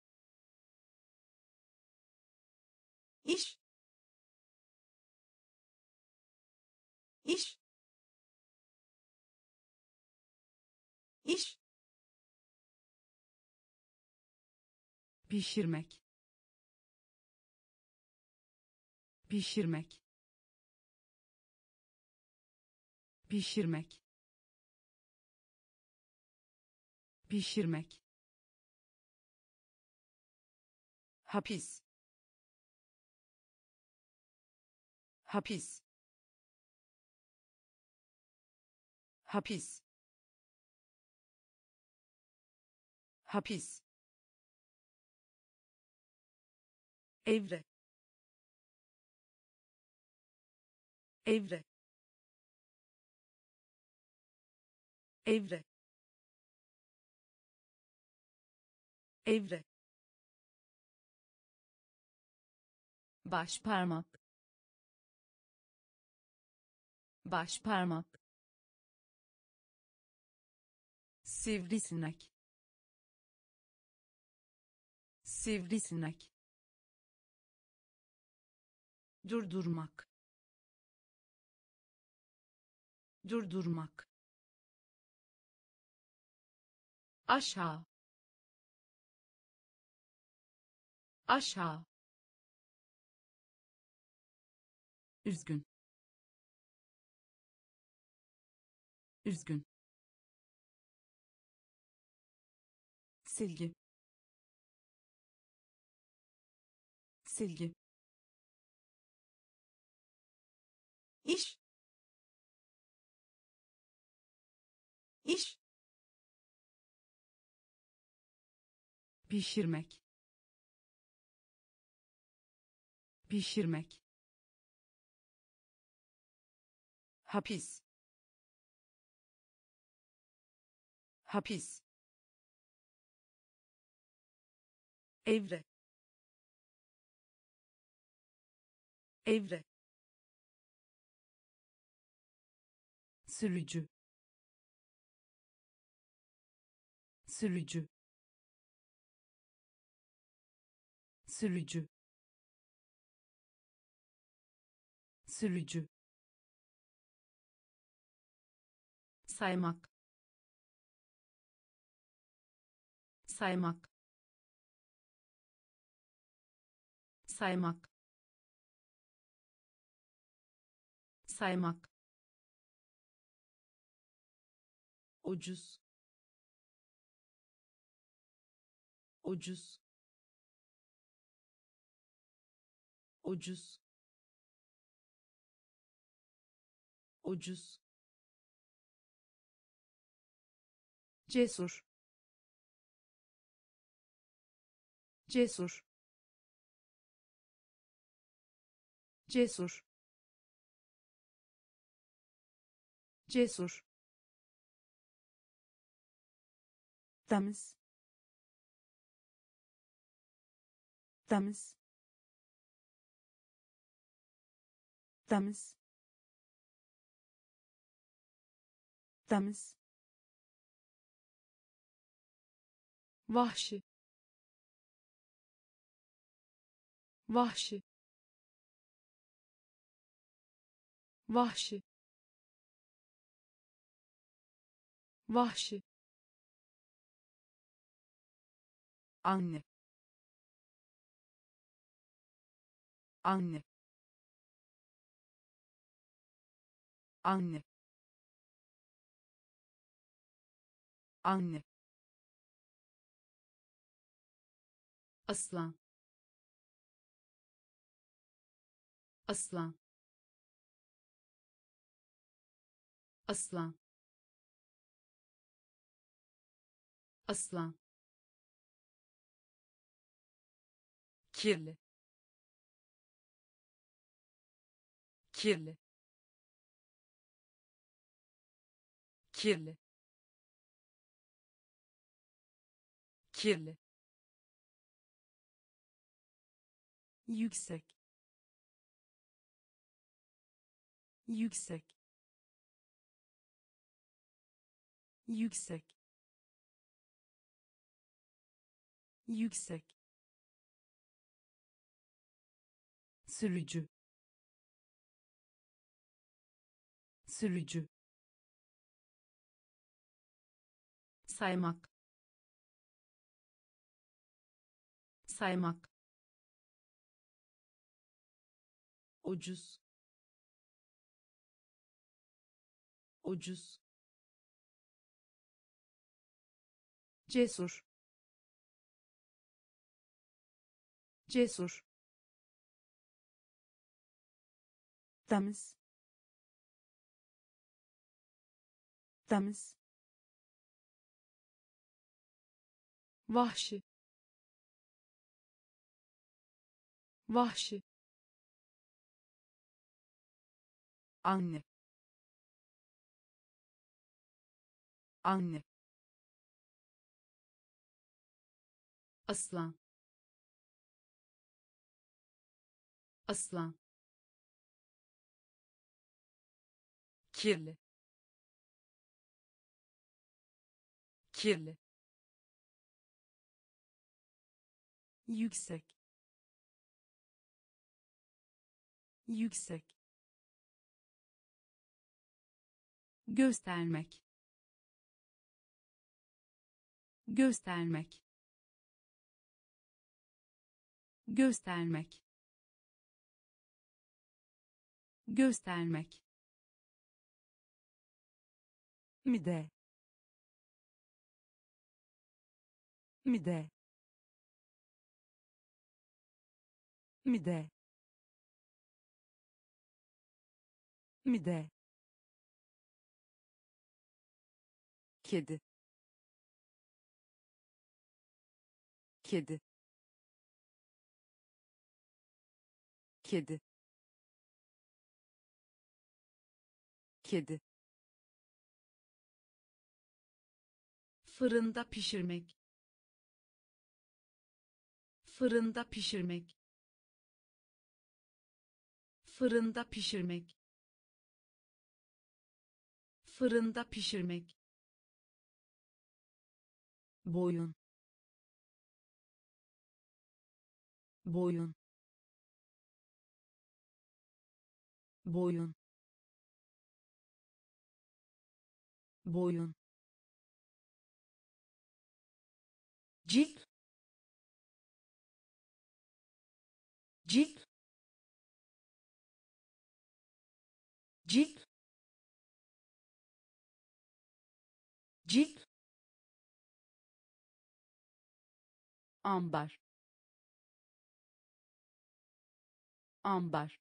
iş iş iş Pişirmek. Pişirmek. Pişirmek. Pişirmek. Hapis. Hapis. Hapis. Hapis. Evre. Evre. Evre. Evre. Başparmak. Başparmak. Sivrisinek. Sivrisinek. Durdurmak. Durdurmak. Aşağı. Aşağı. Üzgün. Üzgün. Silgi. Silgi. iş iş Pişirmek. Pişirmek. Hapis. Hapis. Evre. Evre. Sürücü. Sürücü. Sürücü. Sürücü. Saymak. Saymak. Saymak. Saymak. Ucuz. Ucuz. Ucuz. Ucuz. Cesur. Cesur. Cesur. Cesur. temiz, temiz, temiz, temiz, vahşi, vahşi, vahşi, vahşi, anne, anne, anne, anne, aslan, aslan, aslan, aslan, kirli, kirli, kirli, kirli, yüksek, yüksek, yüksek, yüksek, sürücü, sürücü, saymak, saymak, ucuz, ucuz, cesur, cesur, temiz, temiz, vahşi, vahşi, anne, anne, aslan, aslan, kirli, kirli, yüksek, yüksek, göstermek, göstermek, göstermek, göstermek, mide, mide, mide, mide, kedi, kedi, kedi, kedi, fırında pişirmek, fırında pişirmek, fırında pişirmek, fırında pişirmek, boyun, boyun, boyun, boyun, cilt, cilt, cilt, cilt, ambar, ambar,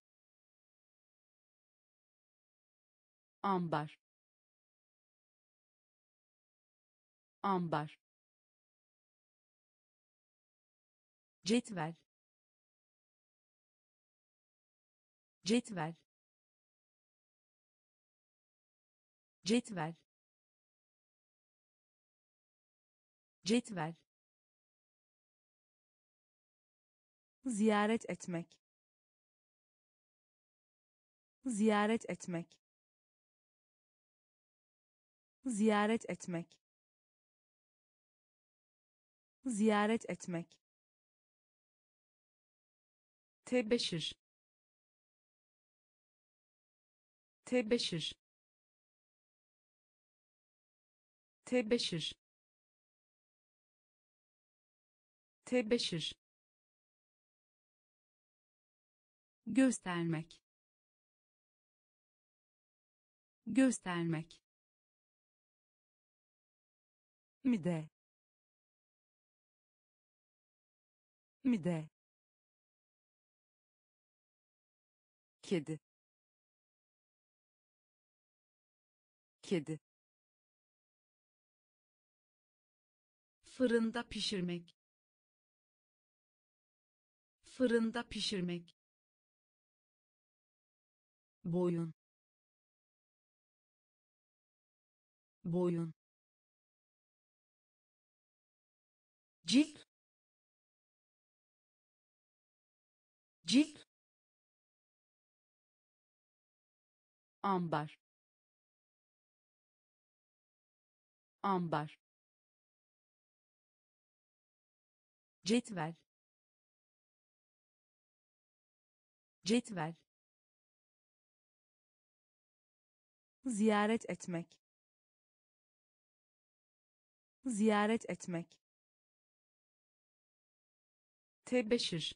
ambar, ambar, cetvel, cetvel, cetvel, cetvel, ziyaret etmek, ziyaret etmek, ziyaret etmek, ziyaret etmek, tebeşir, tebeşir, tebeşir, tebeşir, göstermek, göstermek, mide, mide, kedi, kedi, fırında pişirmek, fırında pişirmek, boyun, boyun, cilt, cilt, ambar, ambar, cetvel, cetvel, ziyaret etmek, ziyaret etmek, tebeşir,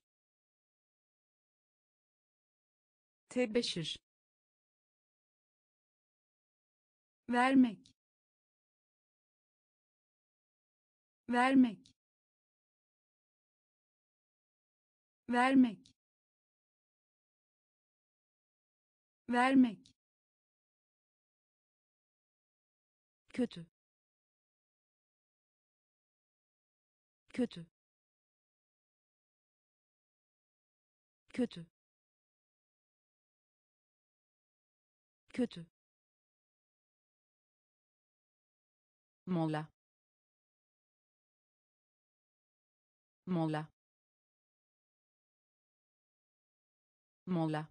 tebeşir, vermek, vermek, vermek, vermek, kötü, kötü, kötü, kötü, mola, mola, mola,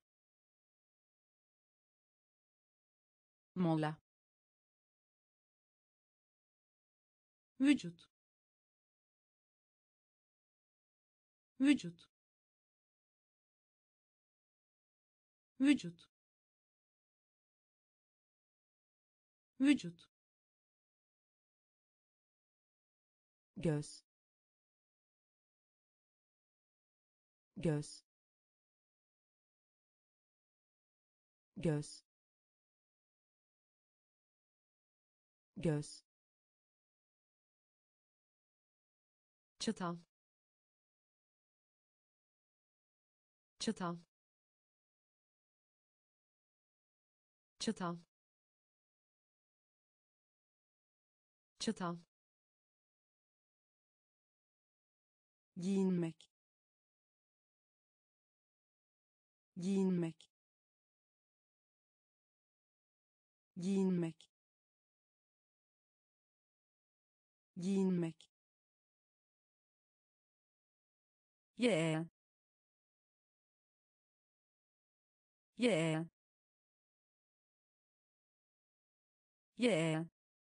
mola, vücut, vücut, vücut, vücut, göz, göz, göz, göz, çatal, çatal, çatal, çatal, giyinmek, giyinmek, giyinmek, giyinmek, yeğen, yeğen, yeğen,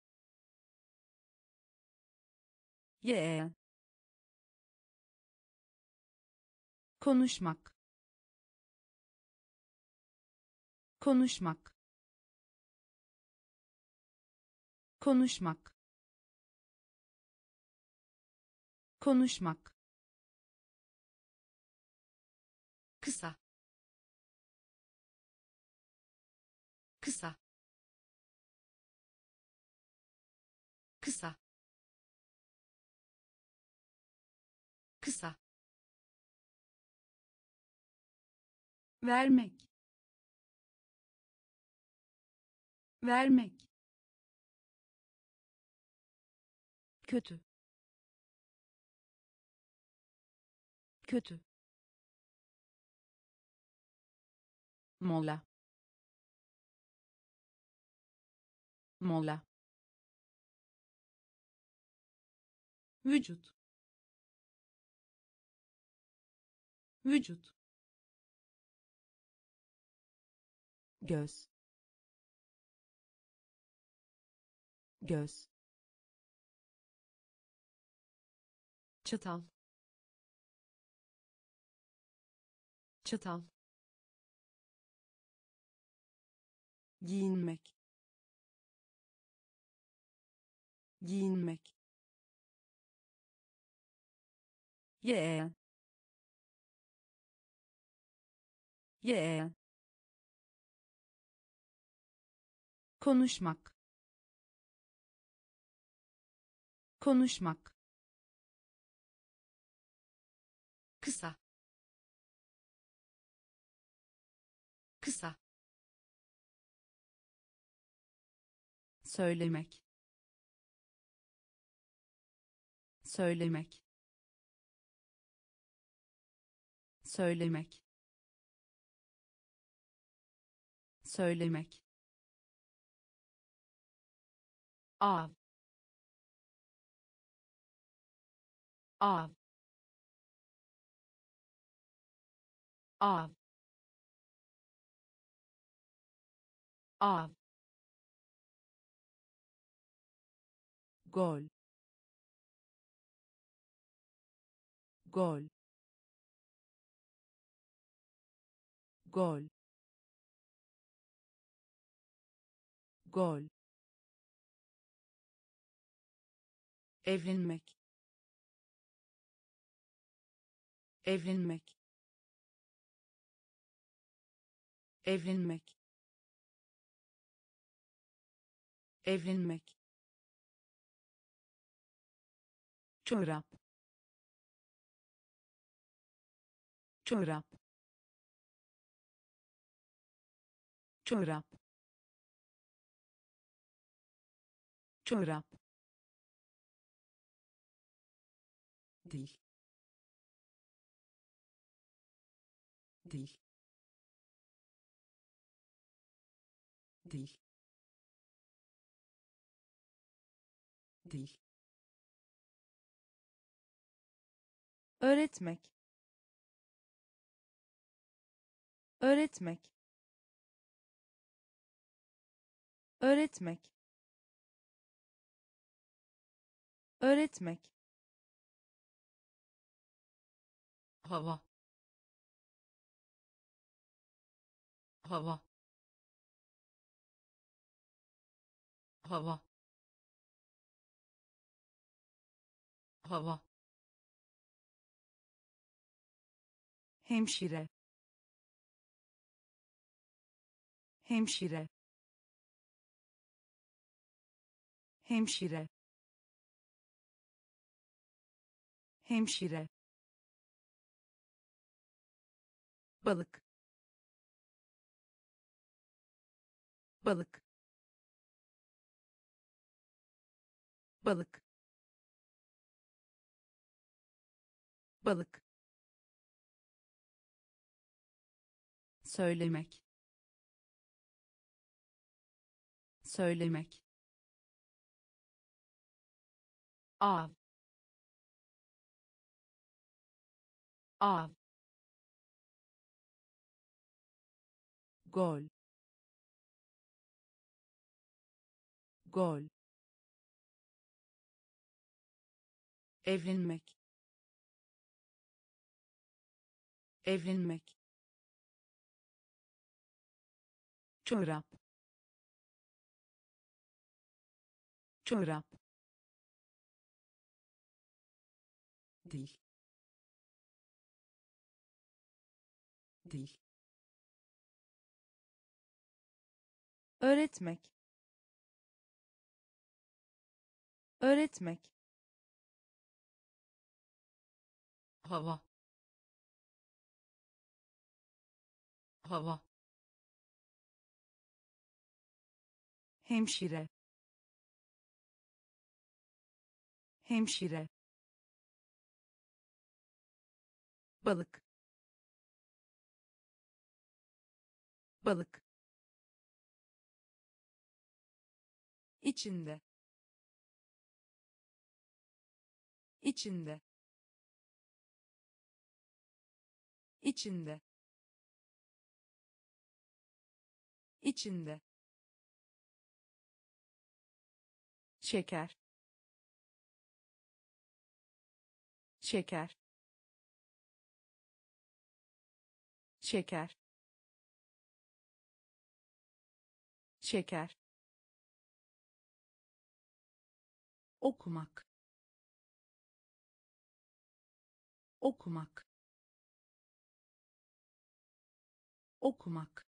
yeğen, konuşmak, konuşmak, konuşmak, konuşmak, kısa, kısa, kısa, kısa, vermek, vermek, kötü, kötü, mola, mola, vücut vücut göz göz çatal çatal giyinmek giyinmek yeğen yeğen konuşmak konuşmak kısa kısa söylemek söylemek söylemek söylemek av av av av gol gol gol gol evlenmek evlenmek evlenmek evlenmek çorap çorap çorap çorap dil dil dil dil öğretmek öğretmek öğretmek öğretmek hava hava hava hava hemşire hemşire hemşire hemşire balık balık balık balık söylemek söylemek av av gol gol evlenmek evlenmek çorap çorap dil dil öğretmek öğretmek hava hava hemşire hemşire balık balık içinde içinde içinde içinde şeker şeker şeker şeker okumak okumak okumak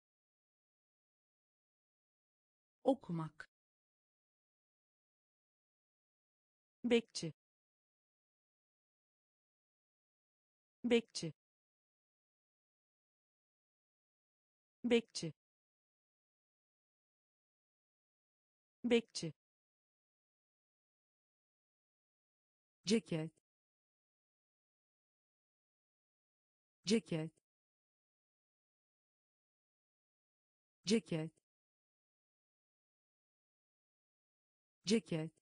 okumak bekçi bekçi bekçi bekçi ceket ceket ceket ceket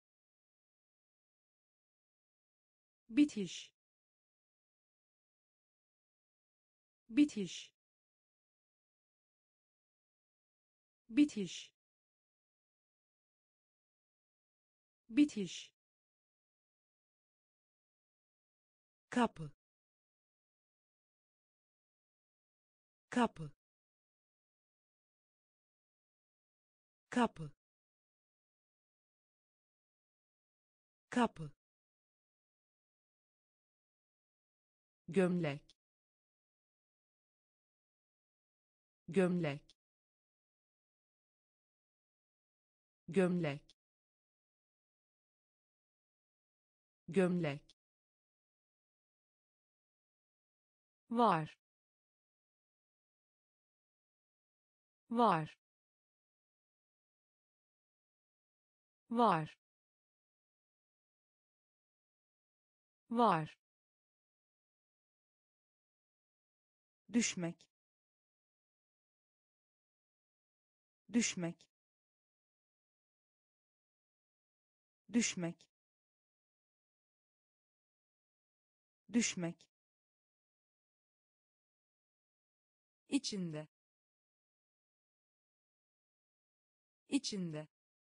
bitiş bitiş bitiş bitiş kapı kapı kapı kapı gömlek gömlek gömlek gömlek var var var var düşmek düşmek düşmek düşmek içinde içinde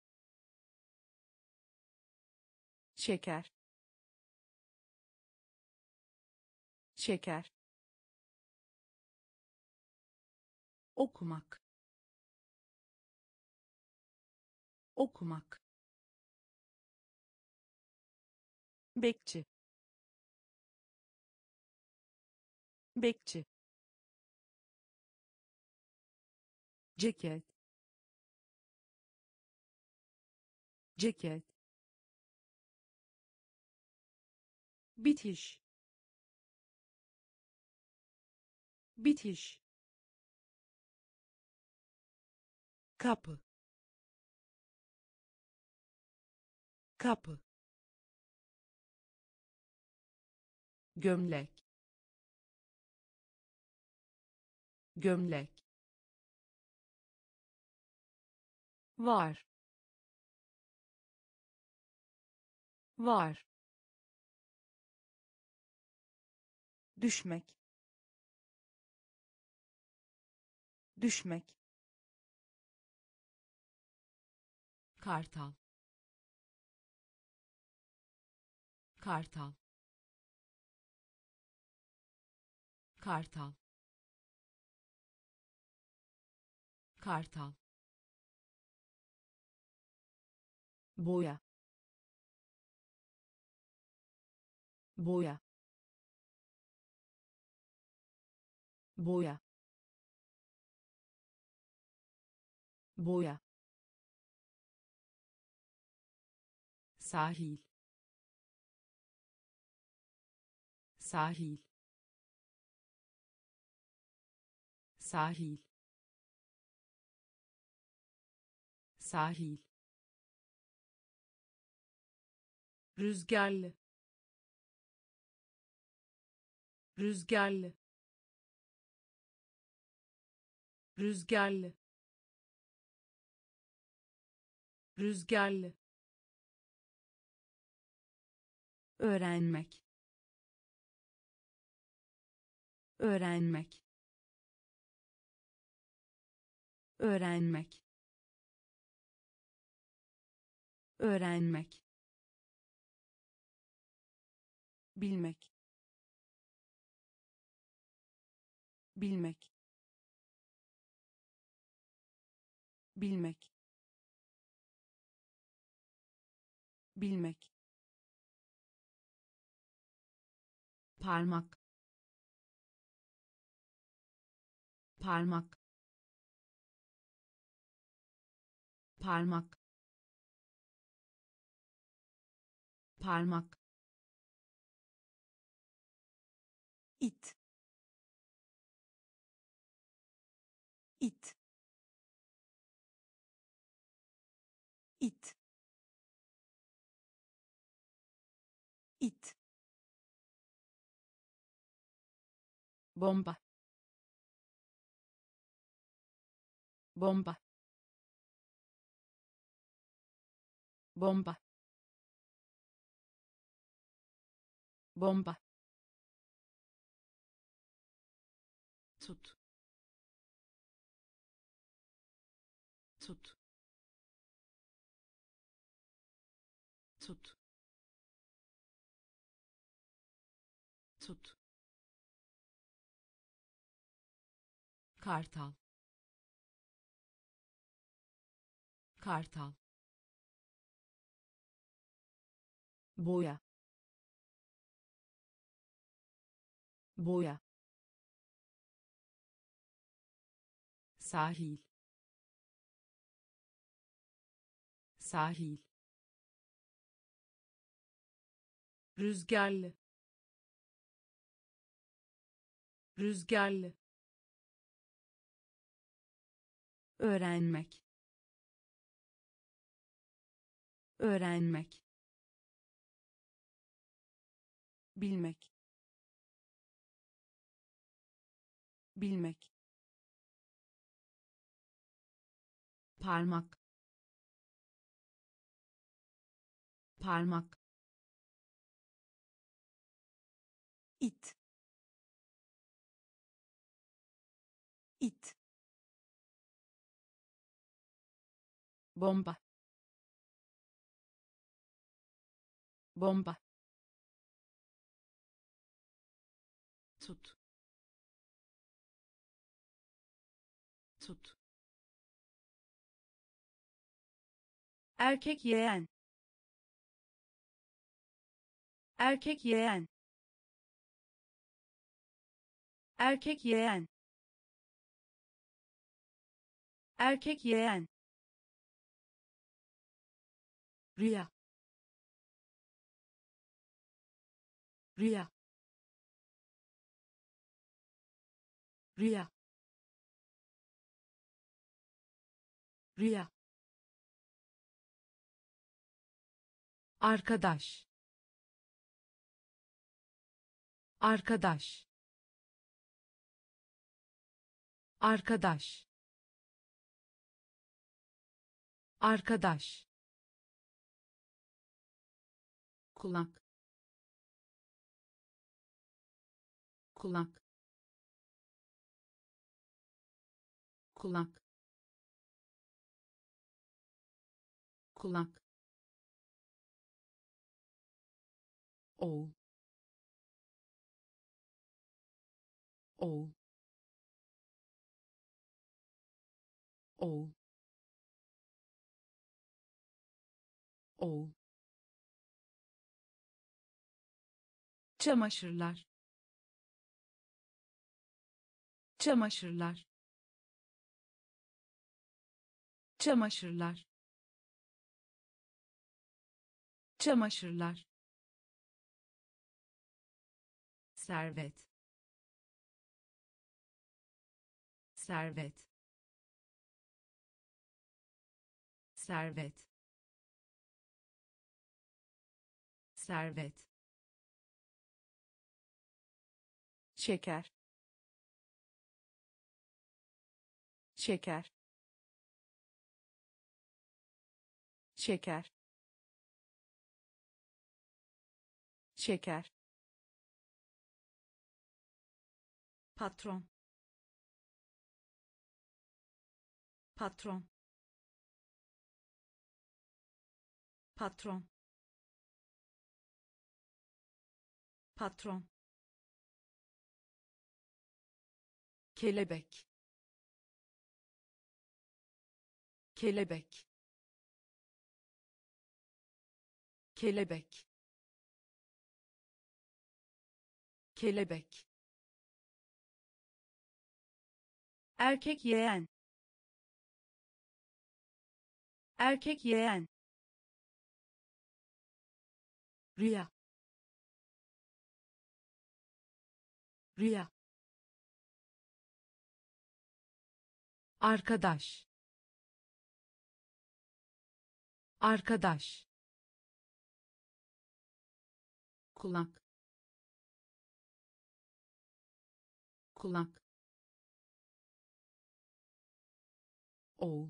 şeker şeker okumak okumak bekçi bekçi ceket ceket bitiş bitiş kapı kapı gömlek gömlek var var düşmek düşmek kartal kartal kartal kartal boya boya boya boya sahil sahil sahil sahil rüzgarlı rüzgarlı rüzgarlı rüzgarlı öğrenmek, öğrenmek, öğrenmek, öğrenmek, bilmek, bilmek, bilmek, bilmek, parmak, parmak, parmak, parmak, it, it, it, it, bomba, bomba, bomba, bomba, tut, tut, tut, tut, kartal, kartal, boya, boya, sahil, sahil, rüzgarlı, rüzgarlı, öğrenmek, öğrenmek, bilmek, bilmek, parmak, parmak, it, it, bomba, bomba, tut, tut, erkek yeğen, erkek yeğen, erkek yeğen, erkek yeğen, rüya, rüya, rüya, rüya, arkadaş, arkadaş, arkadaş, arkadaş, kulak, kulak, kulak, kulak, oğul, oğul, oğul, oğul, çamaşırlar, çamaşırlar, çamaşırlar, çamaşırlar, servet, servet, servet, servet, şeker, şeker, şeker, şeker, patron, patron, patron, patron, kelebek, kelebek, kelebek, kelebek, erkek yeğen, erkek yeğen, rüya, rüya, arkadaş, arkadaş, kulak, kulak, oğul,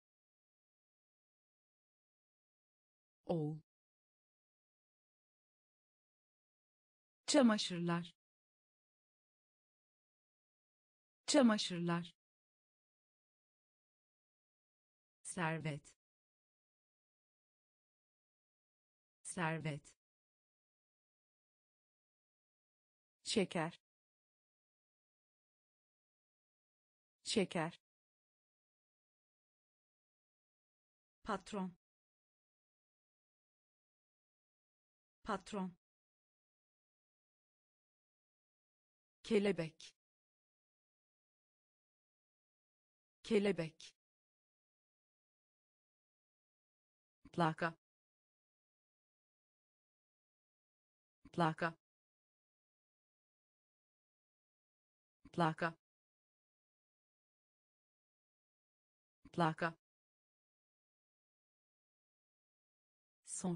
oğul, çamaşırlar, çamaşırlar, servet, servet, şeker, şeker, patron, patron, kelebek, kelebek, plaka, plaka, plaka, plaka, sor,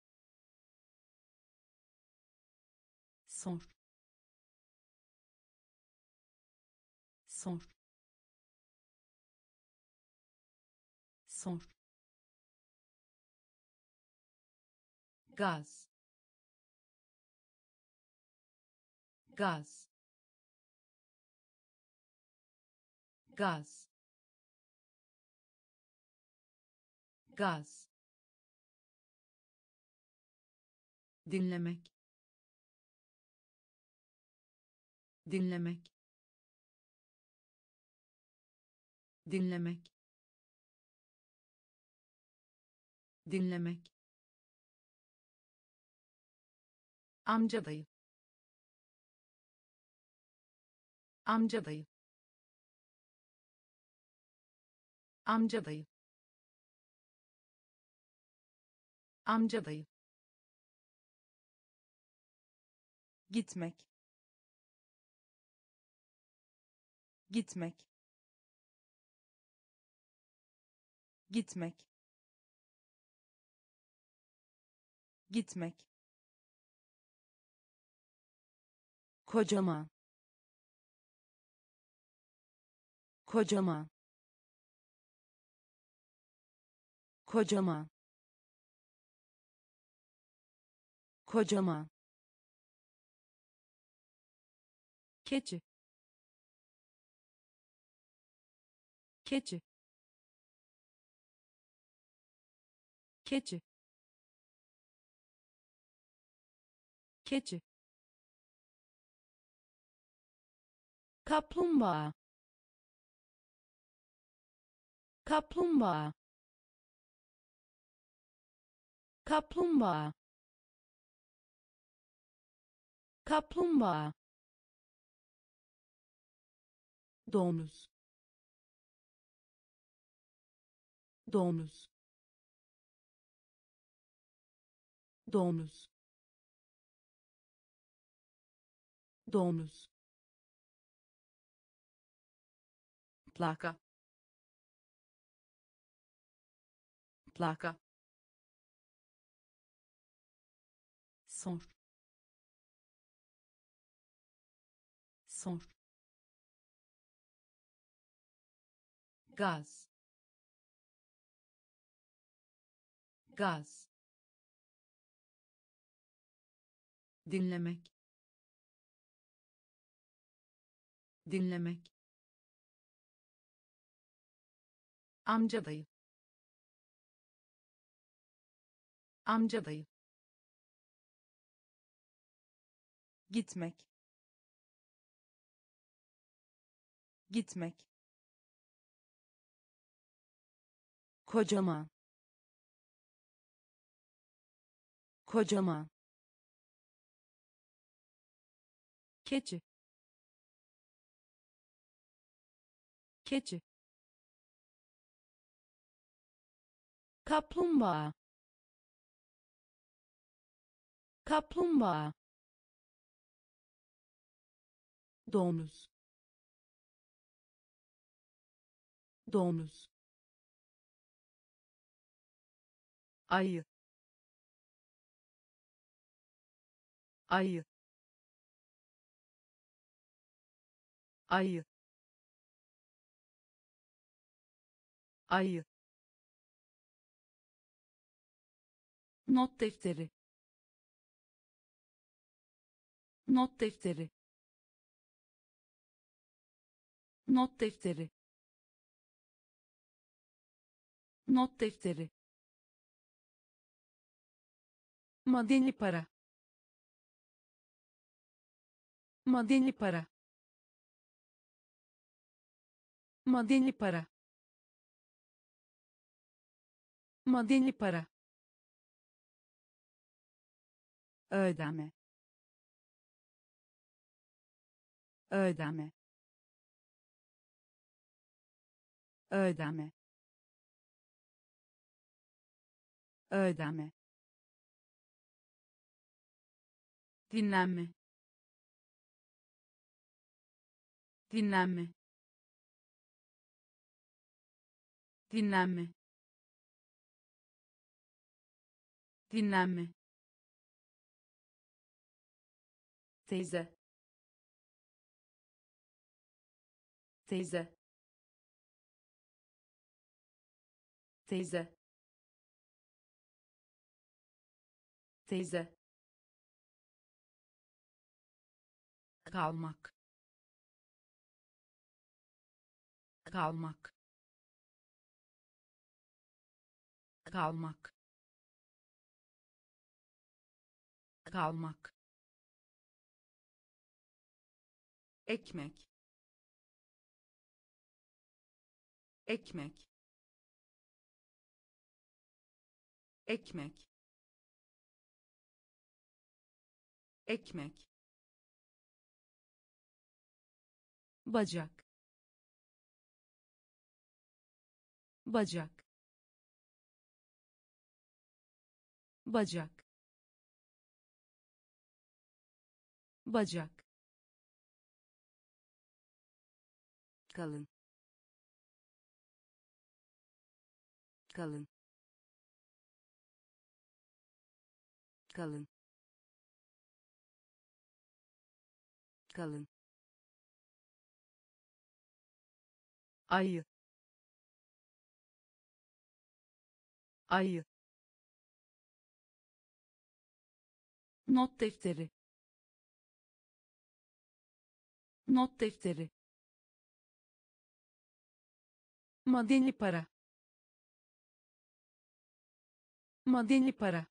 sor, sor, sor, gaz, gaz, gaz, gaz, dinlemek, dinlemek, dinlemek, dinlemek, amca dayı, amca dayı, amca dayı, amca dayı, gitmek, gitmek, gitmek, gitmek, kocaman, kocaman, kocaman, kocaman, keçi, keçi, keçi, keçi, kaplumbağa, kaplumbağa, kaplumbağa, kaplumbağa, domuz, domuz, domuz, domuz, plaka, plaka, sor, sor, gaz, gaz, dinlemek, dinlemek, amca dayı, amca dayı, gitmek, gitmek, kocaman, kocaman, keçi, keçi, kaplumbağa, kaplumbağa, domuz, domuz, ayı, ayı, ayı, ayı, not defteri, not defteri, not defteri, not defteri, madeni para, madeni para, madeni para, madeni para, ödeme, ödeme, ödeme, ödeme, dinlenme, dinlenme, dinlenme, dinlenme, teyze, teyze, teyze, teyze, kalmak, kalmak, kalmak, kalmak, ekmek, ekmek, ekmek, ekmek, bacak, bacak, bacak, bacak, kalın, kalın, kalın, kalın, ayı, ayı, not defteri, not defteri, madeni para, madeni para,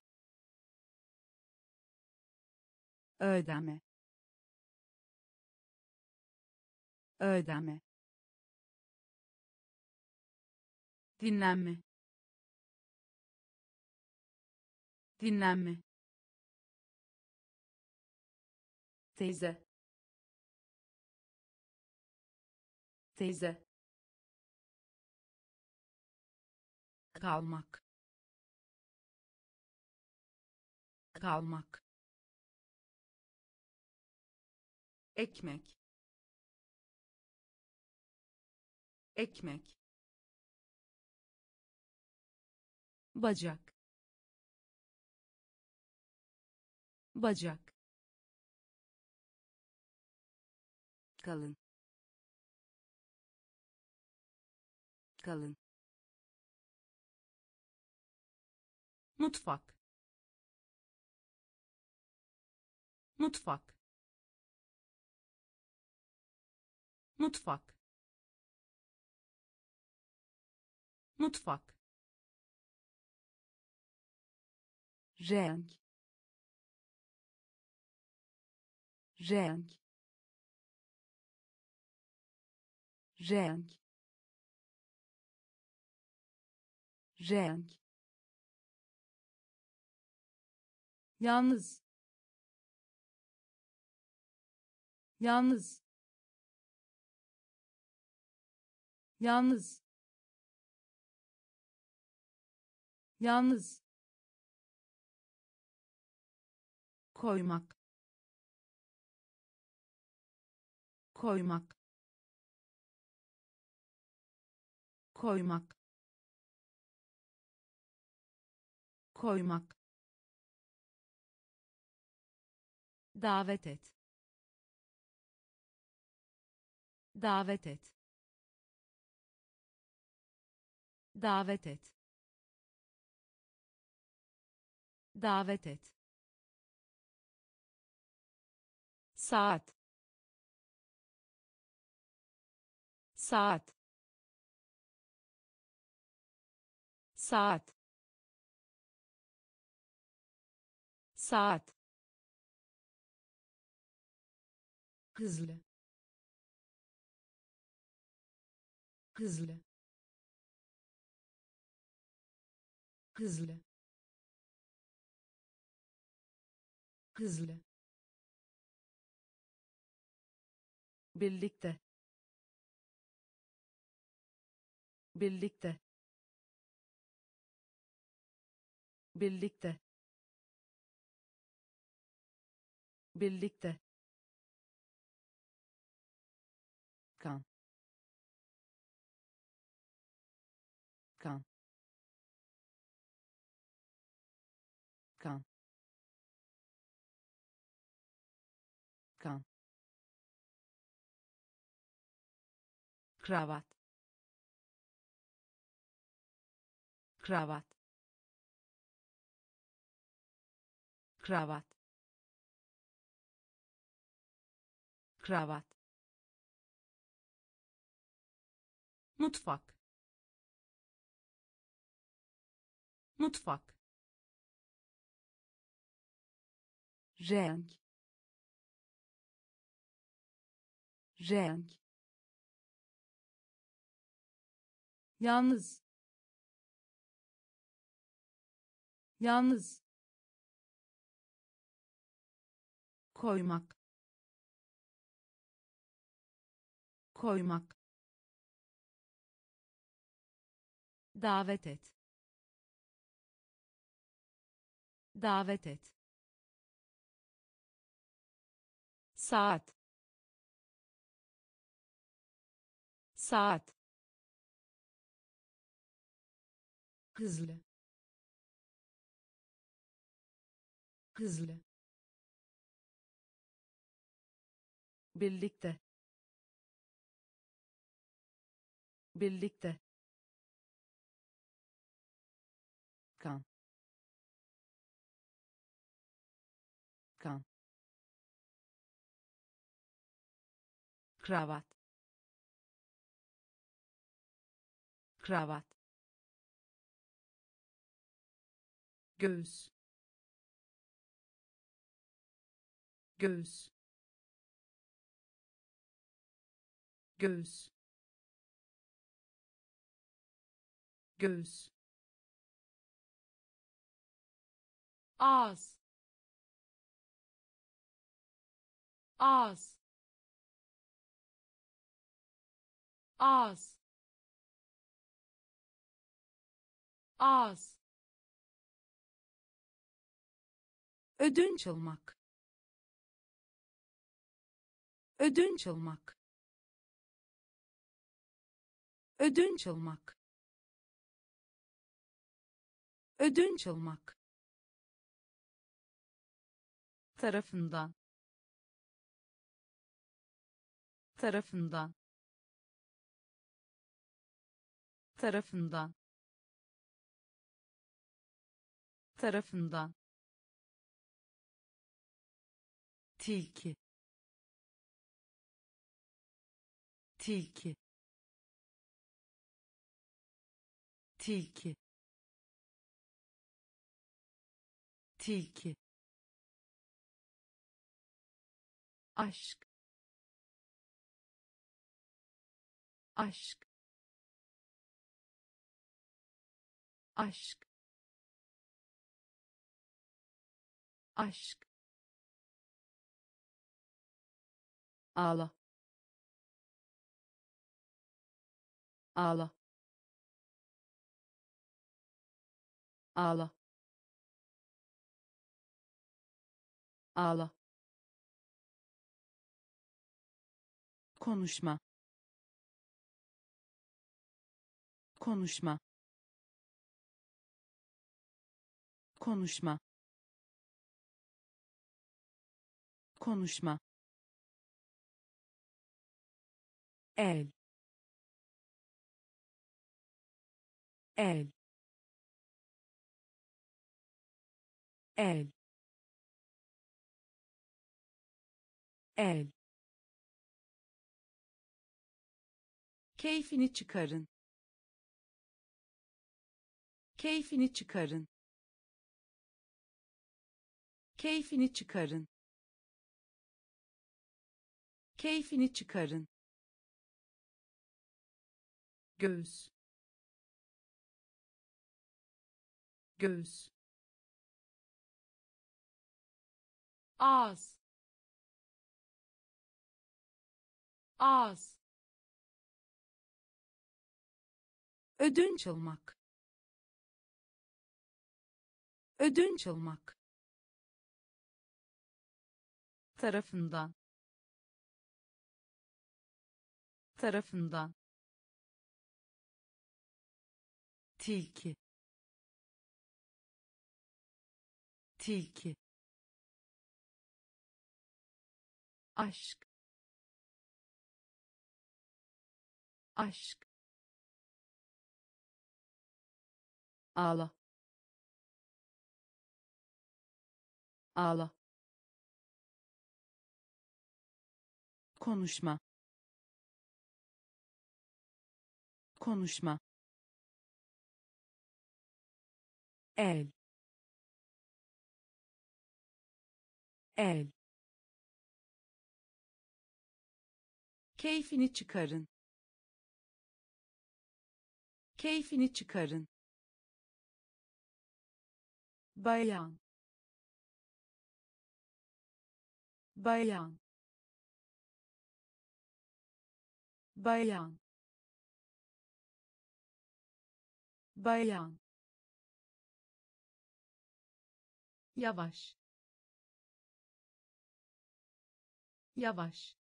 ödeme, ödeme, dinlenme, dinlenme, teyze, teyze, kalmak, kalmak, ekmek, ekmek, bacak, bacak, kalın, kalın, mutfak, mutfak mutfak mutfak renk renk renk renk yalnız yalnız yalnız yalnız koymak koymak koymak koymak davet et davet et davet et davet et saat saat saat saat hızlı hızlı hızlı hızlı birlikte birlikte birlikte birlikte kan kan kan kan kravat kravat kravat kravat mutfak mutfak renk renk yalnız yalnız koymak koymak davet et davet et saat saat hızlı hızlı birlikte birlikte kan kan kravat kravat göğüs göğüs göğüs göğüs ağız ağız ağız ağız ödünç almak ödünç almak ödünç almak ödünç almak tarafından tarafından tarafından tarafından tilki, tilki, tilki, tilki, aşk, aşk, aşk, aşk, ağla, ağla, ağla, ağla, konuşma, konuşma, konuşma, konuşma, el, el, el, el, keyfini çıkarın, keyfini çıkarın, keyfini çıkarın, keyfini çıkarın, göğüs, göğüs, ağız, ağız, ödünç almak, ödünç almak, tarafından, tarafından, tilki, tilki, aşk, aşk, ağla, ağla, konuşma, konuşma, el, el, keyfini çıkarın, keyfini çıkarın, bayan, bayan, bayan, bayan, yavaş, yavaş,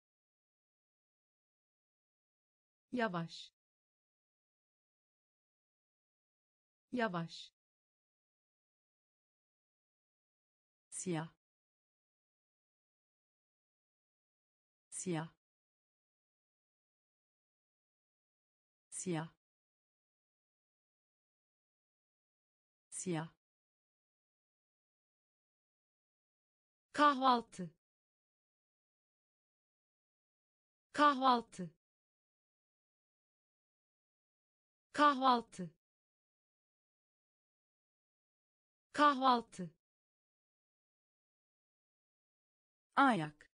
yavaş, yavaş, siyah, siyah, siyah, siyah, kahvaltı, kahvaltı, kahvaltı, kahvaltı, ayak,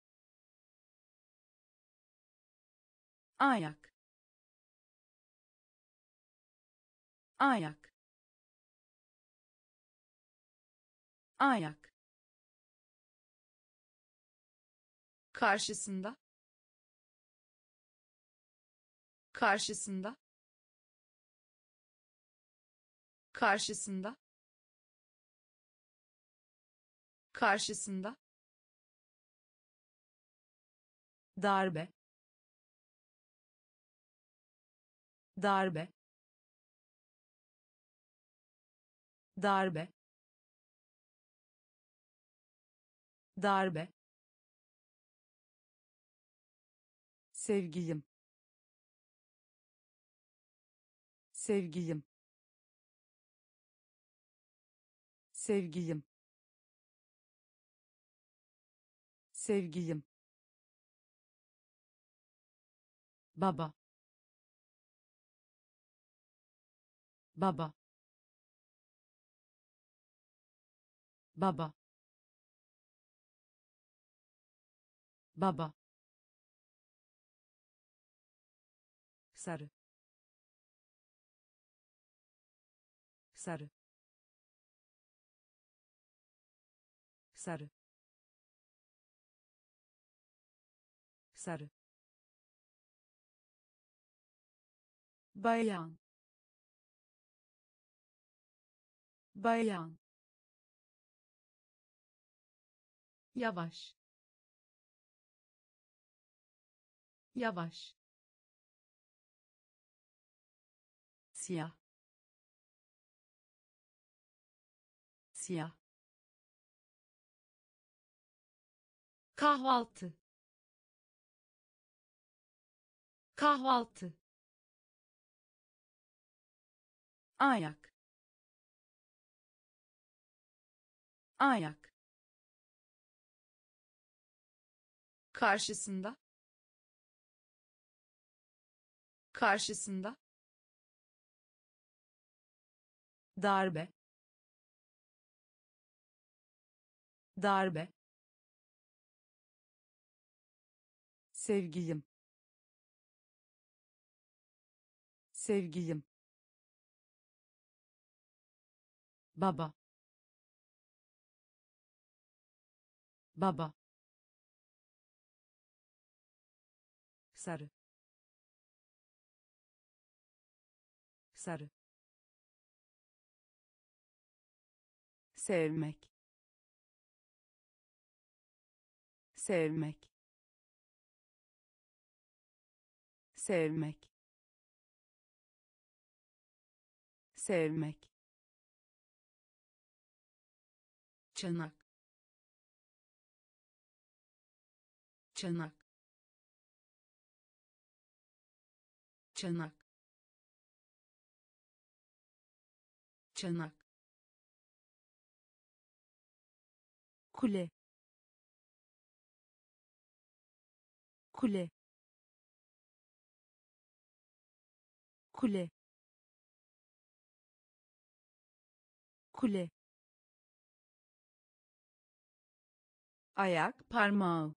ayak, ayak, ayak, karşısında, karşısında, karşısında, karşısında, darbe, darbe, darbe, darbe, sevgilim, sevgilim, sevgilim, sevgilim, baba, baba, baba, baba, sarı, sarı, sarı, sarı, bayan, bayan, yavaş, yavaş, siyah, siyah, kahvaltı, kahvaltı, ayak, ayak, karşısında, karşısında, darbe, darbe, sevgilim, sevgilim, baba, baba, sarı, sarı, sevmek, sevmek, sevmek, sevmek, çanak, çanak, çanak, çanak, kule, kule, kule, kule, ayak, parmağı,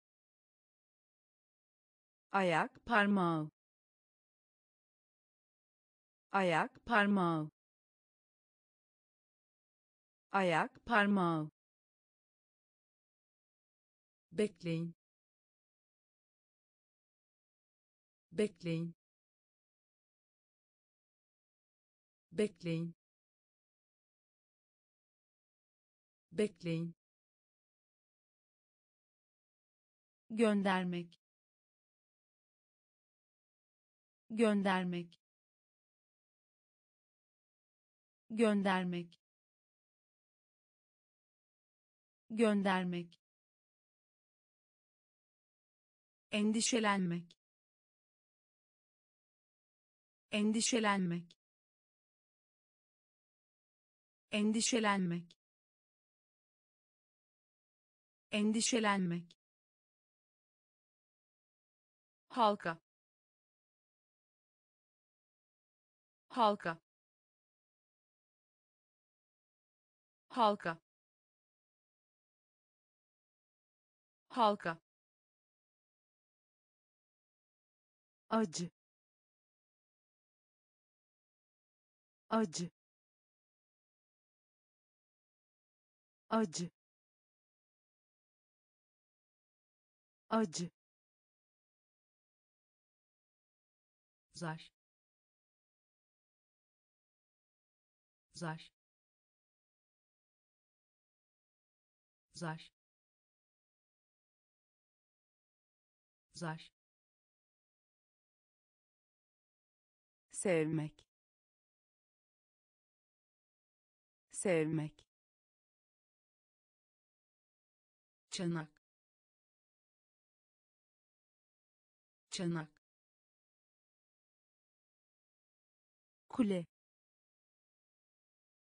ayak, parmağı, ayak, parmağı, ayak, parmağı, bekleyin, bekleyin, bekleyin, bekleyin, göndermek, göndermek, göndermek, göndermek, endişelenmek, endişelenmek, endişelenmek, endişelenmek, halka, halka, halka, halka, acı, acı, acı, acı, zar, zar, zar, zar, sevmek, sevmek, çanak, çanak, kule,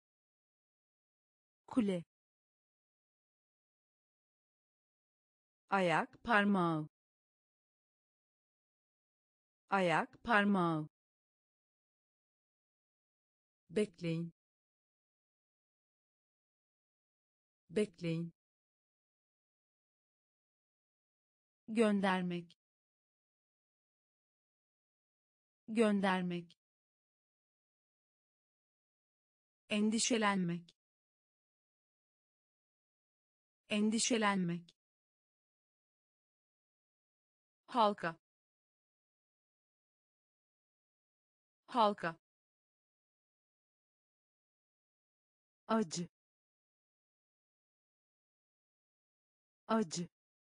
kule, ayak parmağı, ayak parmağı, bekleyin, bekleyin, göndermek, göndermek, endişelenmek, endişelenmek, halka, halka, acı, acı,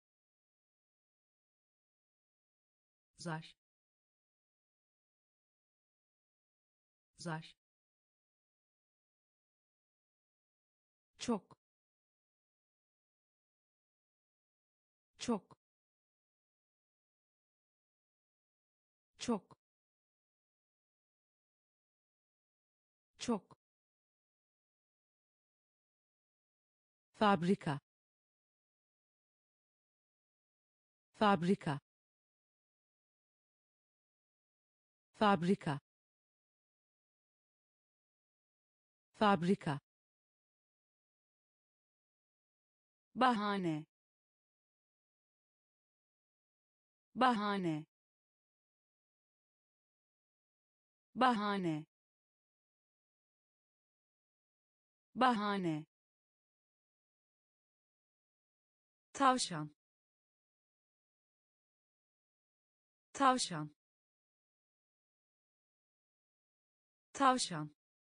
zar, zar, çok, çok, çok, çok, fabrika, fabrika, fabrika, fabrika, bahane, bahane, bahane, bahane, tavşan, tavşan, tavşan,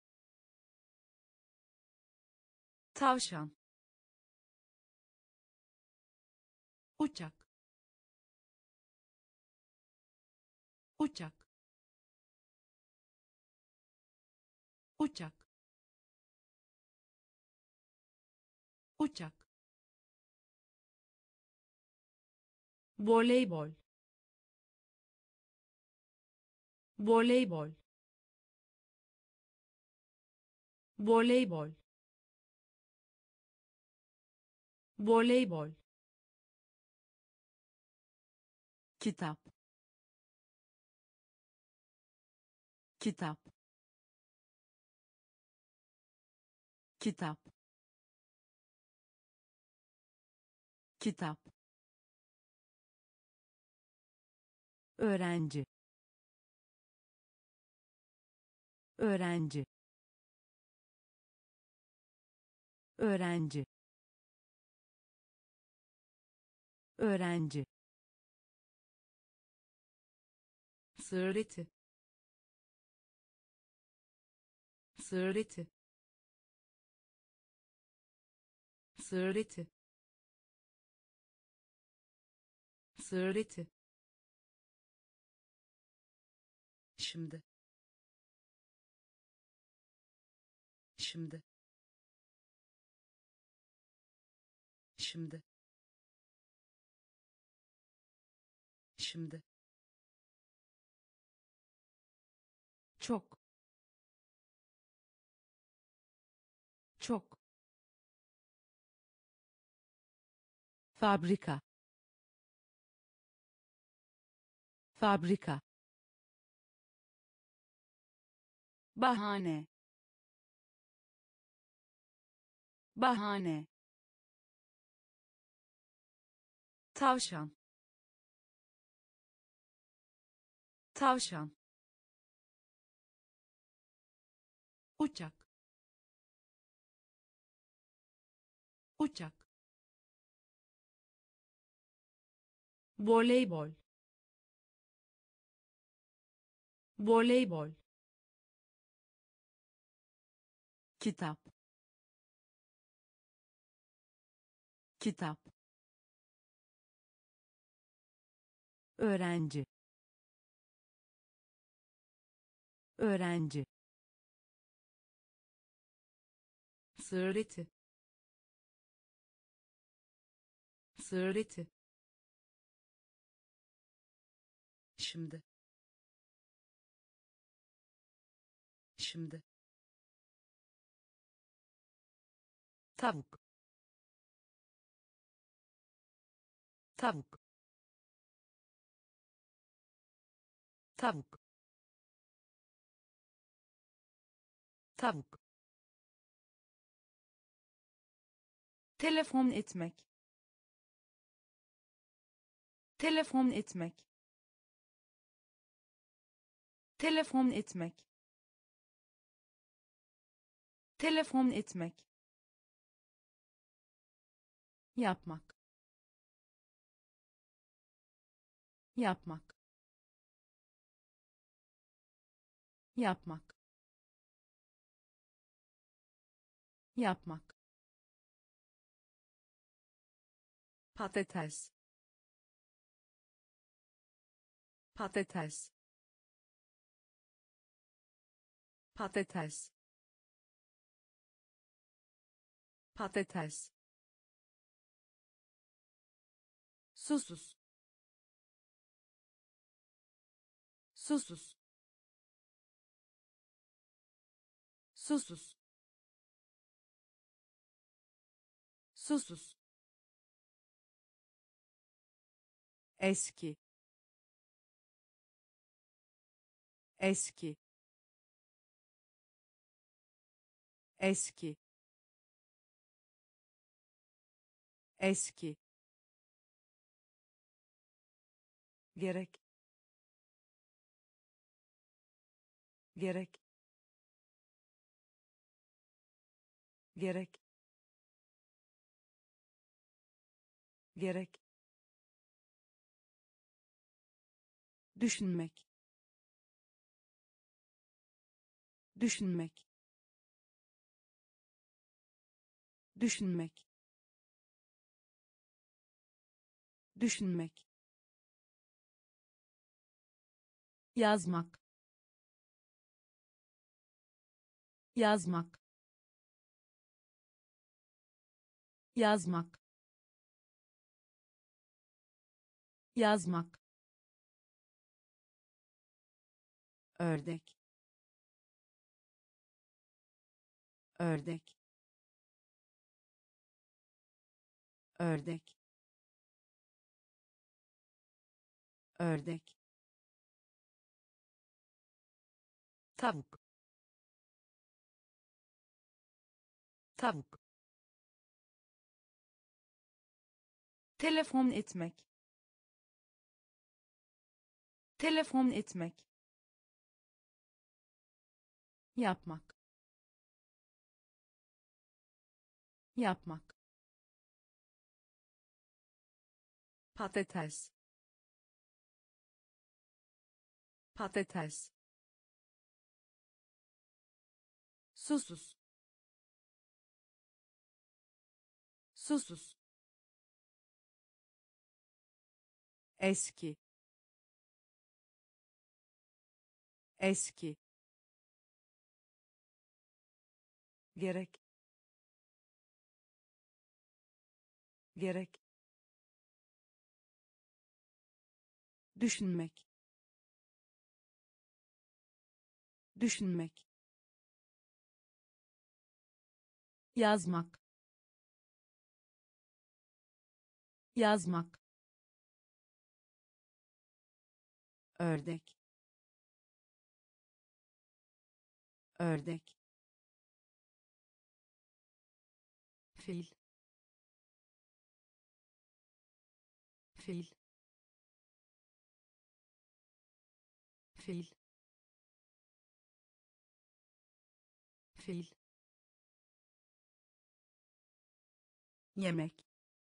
tavşan, uçak, uçak, uçak, uçak, voleybol, voleybol, voleybol, voleybol, kitap, kitap, kitap, kitap, öğrenci, öğrenci, öğrenci, öğrenci, sığır eti, sığır eti, sığır eti, sığır eti, şimdi, şimdi, şimdi, şimdi, çok, çok, fabrika, fabrika, bahane, bahane, tavşan, tavşan, uçak, uçak, voleybol, voleybol, kitap, kitap, öğrenci, öğrenci, sığır eti, sığır eti, şimdi, şimdi, tavuk, tavuk, tavuk, tavuk, telefon etmek, telefon etmek, telefon etmek, telefon etmek, yapmak, yapmak, yapmak, yapmak, patates, patates, patates, patates, susuz, susuz, susuz, susuz, eski, eski, eski, eski, gerek, gerek, gerek, gerek, düşünmek, düşünmek, düşünmek, düşünmek, yazmak, yazmak, yazmak, yazmak, ördek, ördek, ördek, ördek, tavuk, tavuk, telefon etmek, telefon etmek, yapmak, yapmak, patates, patates, susuz, susuz, eski, eski, gerek, gerek, düşünmek, düşünmek, yazmak, yazmak, ördek, ördek, fil, fil, fil, fil, yemek,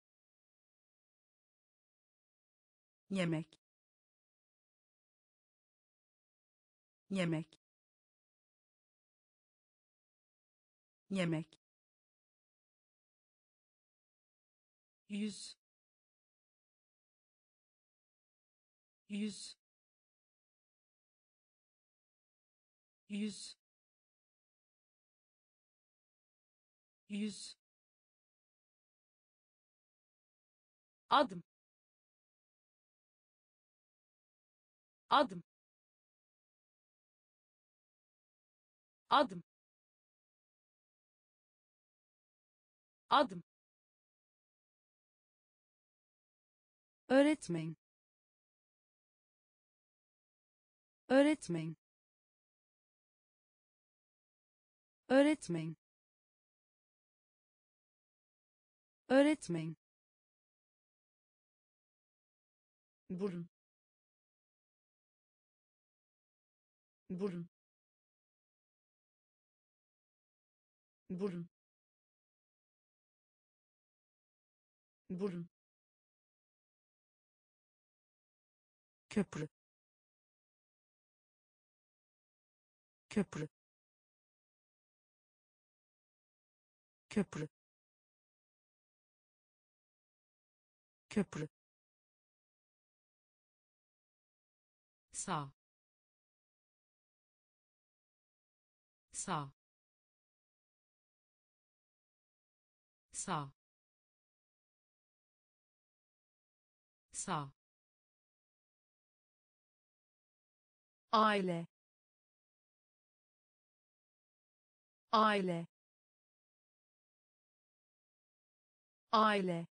yemek, yemek, yemek, yüz, yüz, yüz, yüz, adım, adım, adım, adım, öğretmen, öğretmen, öğretmen, öğretmen, burun, burun, burun, burun, köprü, köprü, köprü, köprü, sağ, sağ, sağ, sağ, aile, aile, aile,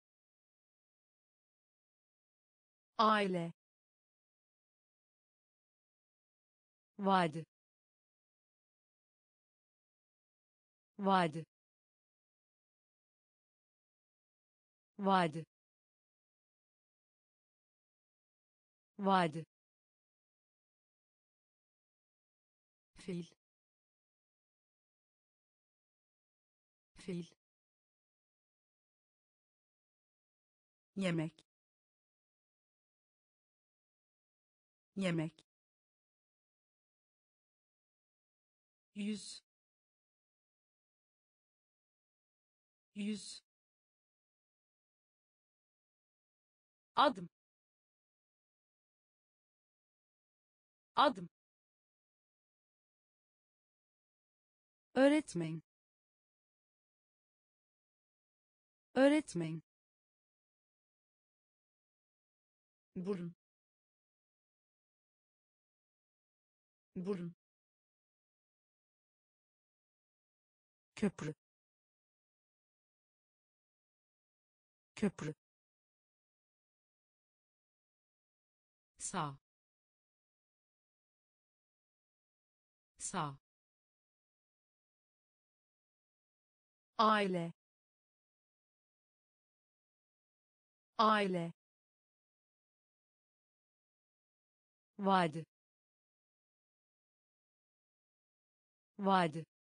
aile, vadi, vadi, vadi, vadi, fil, fil, yemek, yemek, yüz, yüz, adım, adım, öğretmen, öğretmen, burun, burun, köprü, köprü, sağ, sağ, aile, aile, vadi, vadi,